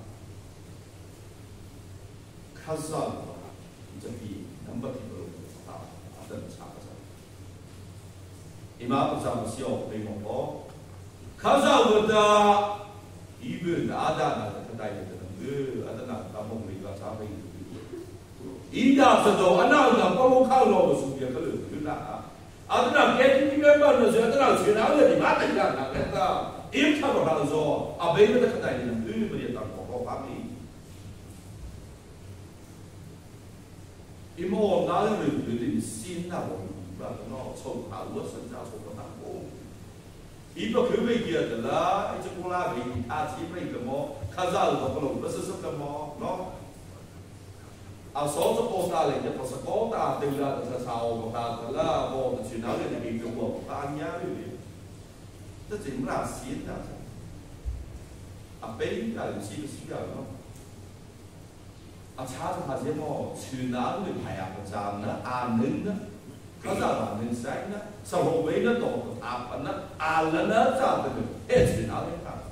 Kasar, jadi nampak itu ada cara. Imam sama siapa tengok oh, kasar betul, ibu ada nak kedai itu, ada nak kampung mereka sampai itu. Indah sedang anak nak kalau kalau sudah kalau nak, ada nak getting member nak ada nak cina ada di mana nak kata, ini kalau kalau so, apa yang kita kedai itu mereka tak mau kami. Imam nak lebih sin nak no, so kalau senjata so penanggung. Ibu kami dia adalah itu pula bagi hati mereka mo, kazal kalau bersesuatu mo, no. Asal sekolah lagi, pas sekolah tinggal di sawah kota lah, mau di Cina ni di Jepun, tanya ni. Itu cuma sin dah. Apa yang kita sih no. Acara hasil mo, Cina ni payah macam na, anin na. Kalau orang Indonesia, sebagai itu apa nak, alana cakap tu, Cina ni kan.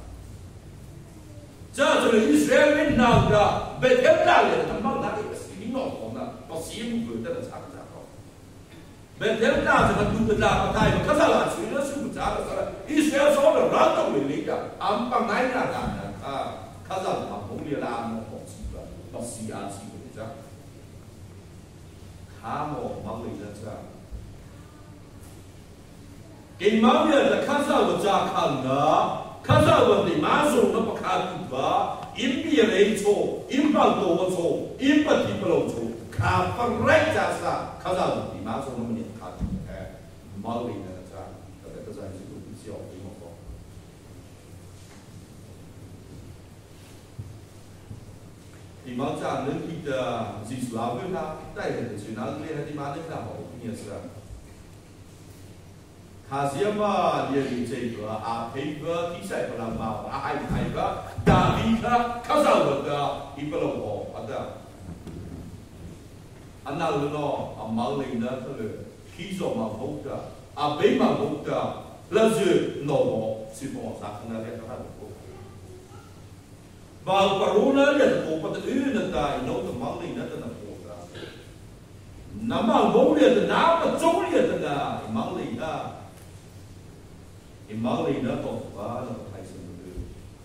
Jadi Israel ni nak dah, betul lah, nampak nak ini nak mana, masih muda dah cakap. Betul lah, jangan tu dah pakai, kalau lah Cina sudah cakap, Israel seorang rantau ni kan, ampang naik nak, kalau mampu dia lah, masih asyik betul. Kamu mahu dia cakap. Imam dia dah kasar berjalan dah, kasar berdimasuk nak pakai tuba, impi leco, impal doa impi tipelo kapal jasa, kasar berdimasuk nak menikah, malu dia cakap, kata kasar itu siapa yang mau. Imam cakap nanti kita Islam kita, kita Cina kita di mana kita mau punya sah. Hasilnya dia itu apaที่ใส่พลังมาอะไรก็ดาวิดข้าศึกก็อีกแล้วก็ada anh nào nó máu lên đó thôi khi rồi mà hút ra bên mà hút ra là gì nổ bỏ sự bỏ ra không là cái đó và corona là một phần tử là tại nó tầm máu lên đó là hút ra nằm mà bố liền là náo mà trốn liền là máu lên đó máu lên đó còn ba là phải sử dụng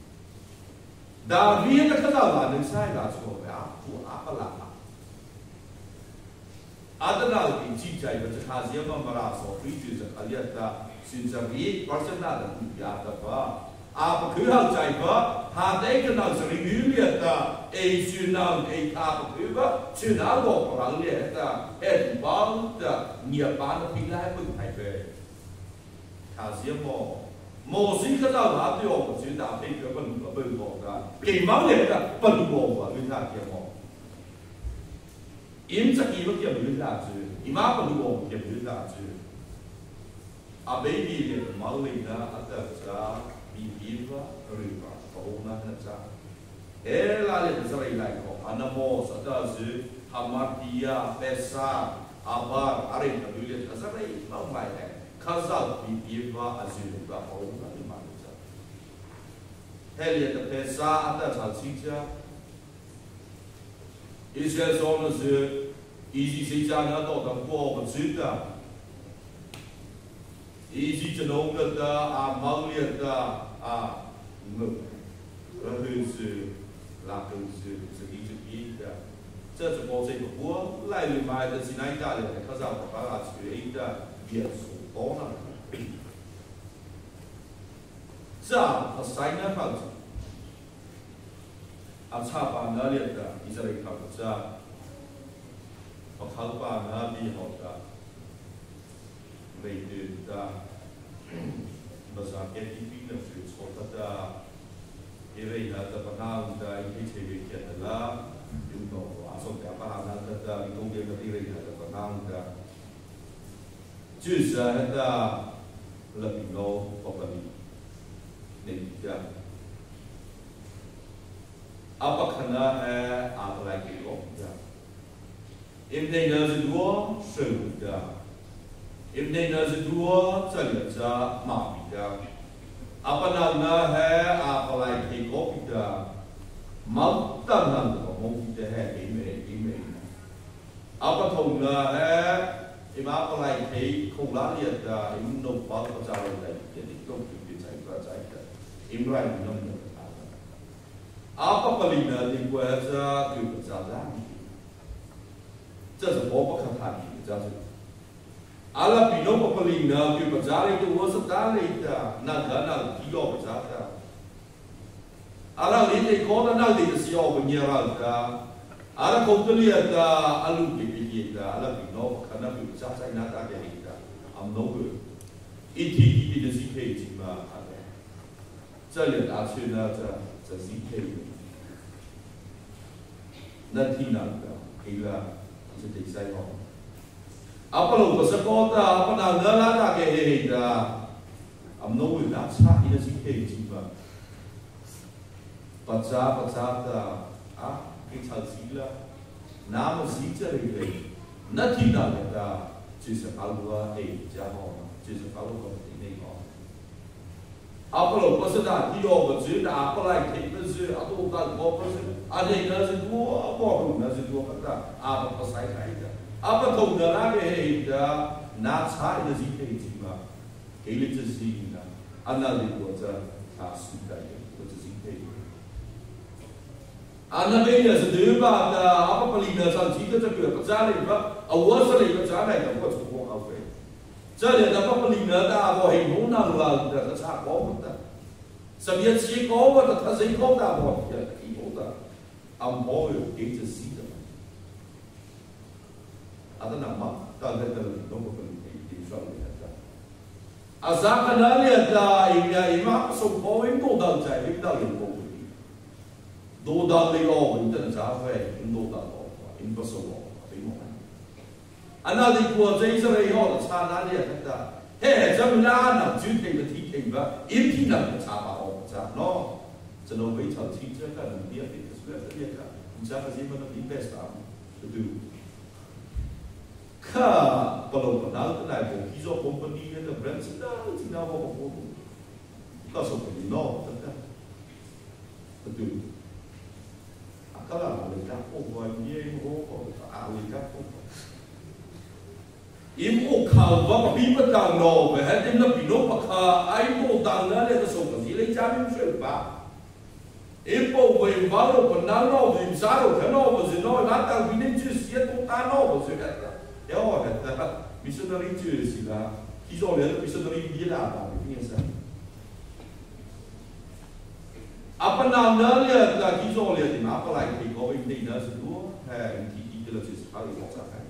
đã viên cái nào là được sai là số về của áp là Adana di cicai bercakap siapa merasa free juga kalian tak sendiri personal dan biasa apa kerja caiba hati kenal sering lihat tak Asian apa kerja cina lo orang lihat tak bang tak nyiapan pilih pun hai kasih mau sih kita hati orang cina pilih pun kan gimana ya pun boleh kita kiamu因这一个叫没大志，伊妈不如叫没大志。baby 的毛领呢，ada sa bibiva riba, corona na sa. La le sa ilai ko, anamo sa da su hamatia pesa abar arin na bilet sa rai mau mai kaza bibiva azuba corona ni ma sa. Helia de pesa ada sa sija.以前说的是，以前谁家呢都当过不知道，以前就弄个的毛脸的是那个是一直一的，这是我这个我来了买的是哪一家的？可是我把它去一的别墅多了，这他三年房子。Apa anda lihat tak? Israel kaca, apa nabi hoda, mereka dah besar KTP dan sekolah dah, ini dah terkenal dah ini cewek kita lah, untuk asal apa anda dah itu dia berdiri dah terkenal dah, justru dah lebih low populasi, ni dah. Apa kena apa lagi lo? Ini nasi dua sudah. Ini nasi dua saja mabida. Apa nama apa lagi lo kita? Mau tangan lo mau kita ini. Apa thùng apa lagi không lá liệt im nộp báo cáo ra đây jadi công việc chạy qua chạy im lại nông apa paling di kuasa kebesaran, jadi apa kata ini jadi, ala pino paling kebesaran itu wasatlah itu, nak tiga besar, ala ini kau nak di siapa menyerah ala kau tu lihat alu dipilih ala pino karena kebesaran nak ada itu, amnogu, itu di sini cuma ada, jadi asalnya jadi nanti nanti ila jadi saya apa lo bersekolah apa nanggalan lagi heda amno nak sah ini sih cuma baca kita sila nama sih cari nanti nanti jadi kalau jauh jadi kalau ini apa lo peserta dia bercerita apa lagi kita atau tak bercerita ada nasi dua apa nasi dua kata apa pasai kita apa tahu lagi kita nak cari nasi kita ini jadi na anak itu aja sudah itu jadi anak ini sedih apa paling dasar jika terkena berjalan awal sekali berjalan itu buat semua apa jadi apa paling dasar apa yang mana lah dasar siapa kita sebiar siapa kita tak siapa dah apa ya kita ambil itu sih ada nama tak ada nombor di soal itu asal kenal ada imam semua itu dah jadi dah itu dua dah lewat itu dah sampai dua dah lewat itu semua anak di kuasa Israel itu sana dia kata, jangan nak cuci bertikai bah, ini nak cakap apa no, jangan beritahu cerita kan dia itu sudah dia kan, jangan sih mana di pesta itu, ข้าปลงปนักตั้งแต่ผมคิดว่าผมคนนี้เนี่ยแบรนด์ที่น่าว่าผมก็ส่งไปนอกตั้งแต่ปัจจุบันก็là người ta không có nhiều người ta không im ô khảo và bị mất đàng nổ về hết em là bị nổ bạc hà ai bộ đàng nữa để ta sống cái gì lấy cha em chuyện ba em bộ về vào rồi còn nắng nổ vì sao rồi thế nổ mà gì nổ nát đàng vì nên chưa xịt cũng ta nổ mà gì hết thế rồi hết missionary chưa gì là khi rồi là missionary biết là cái gì sao apa namanya kita kisah lihat ini apa lagi di kau ini dah semua, kita jelas sekali masalah.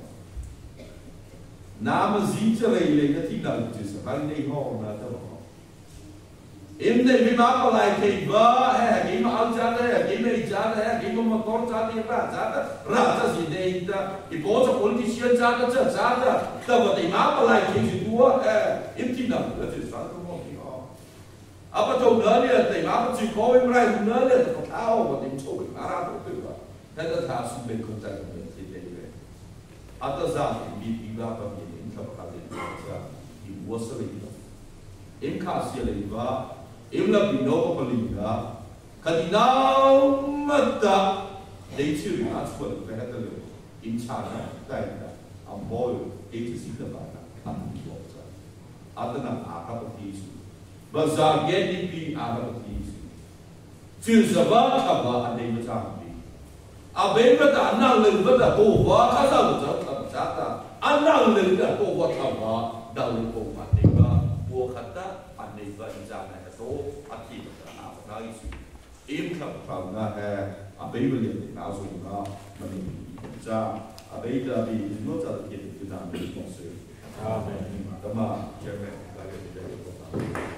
Nama zinjar ini kita tidak jelas sekali ni hal mana tu. Ini memang apa lagi kita, kita aljar, kita ijar, kita motor jar, raja sini kita, ibu bapa politician jar, tapi apa lagi kita, ini tidak jelas sekali. Apa tu nanya, tapi apa tu kau yang berai nanya, tu tahu apa tu cakap, marah tu tu. Nanti tak sumber kontak dengan kita ini. Atas zaman ini apa ini, ini apa kali ini, ini wasa lagi. Ini khasnya lagi bah, ini lebih nopo paling dah. Kadinau mata, dia ciri khas pun berada dalam ini cara kita, ambil itu sih kepada kami wasa. Atas nama apa itu. Bazar geni pi arab kisi. Fil zabat kaba ane macam ni. Abe bata anang leng bata kowa kasa bata bata. Anang leng bata kowa kaba dalam kowa ane ba. Buah kata ane ba injana itu hati bata apa lagi sih. Im kapa na abe beli ni nasu na mani. Ja abe jadi no jadi kita kita ambil sponsor. Amen. Tama, jangan lagi jadi.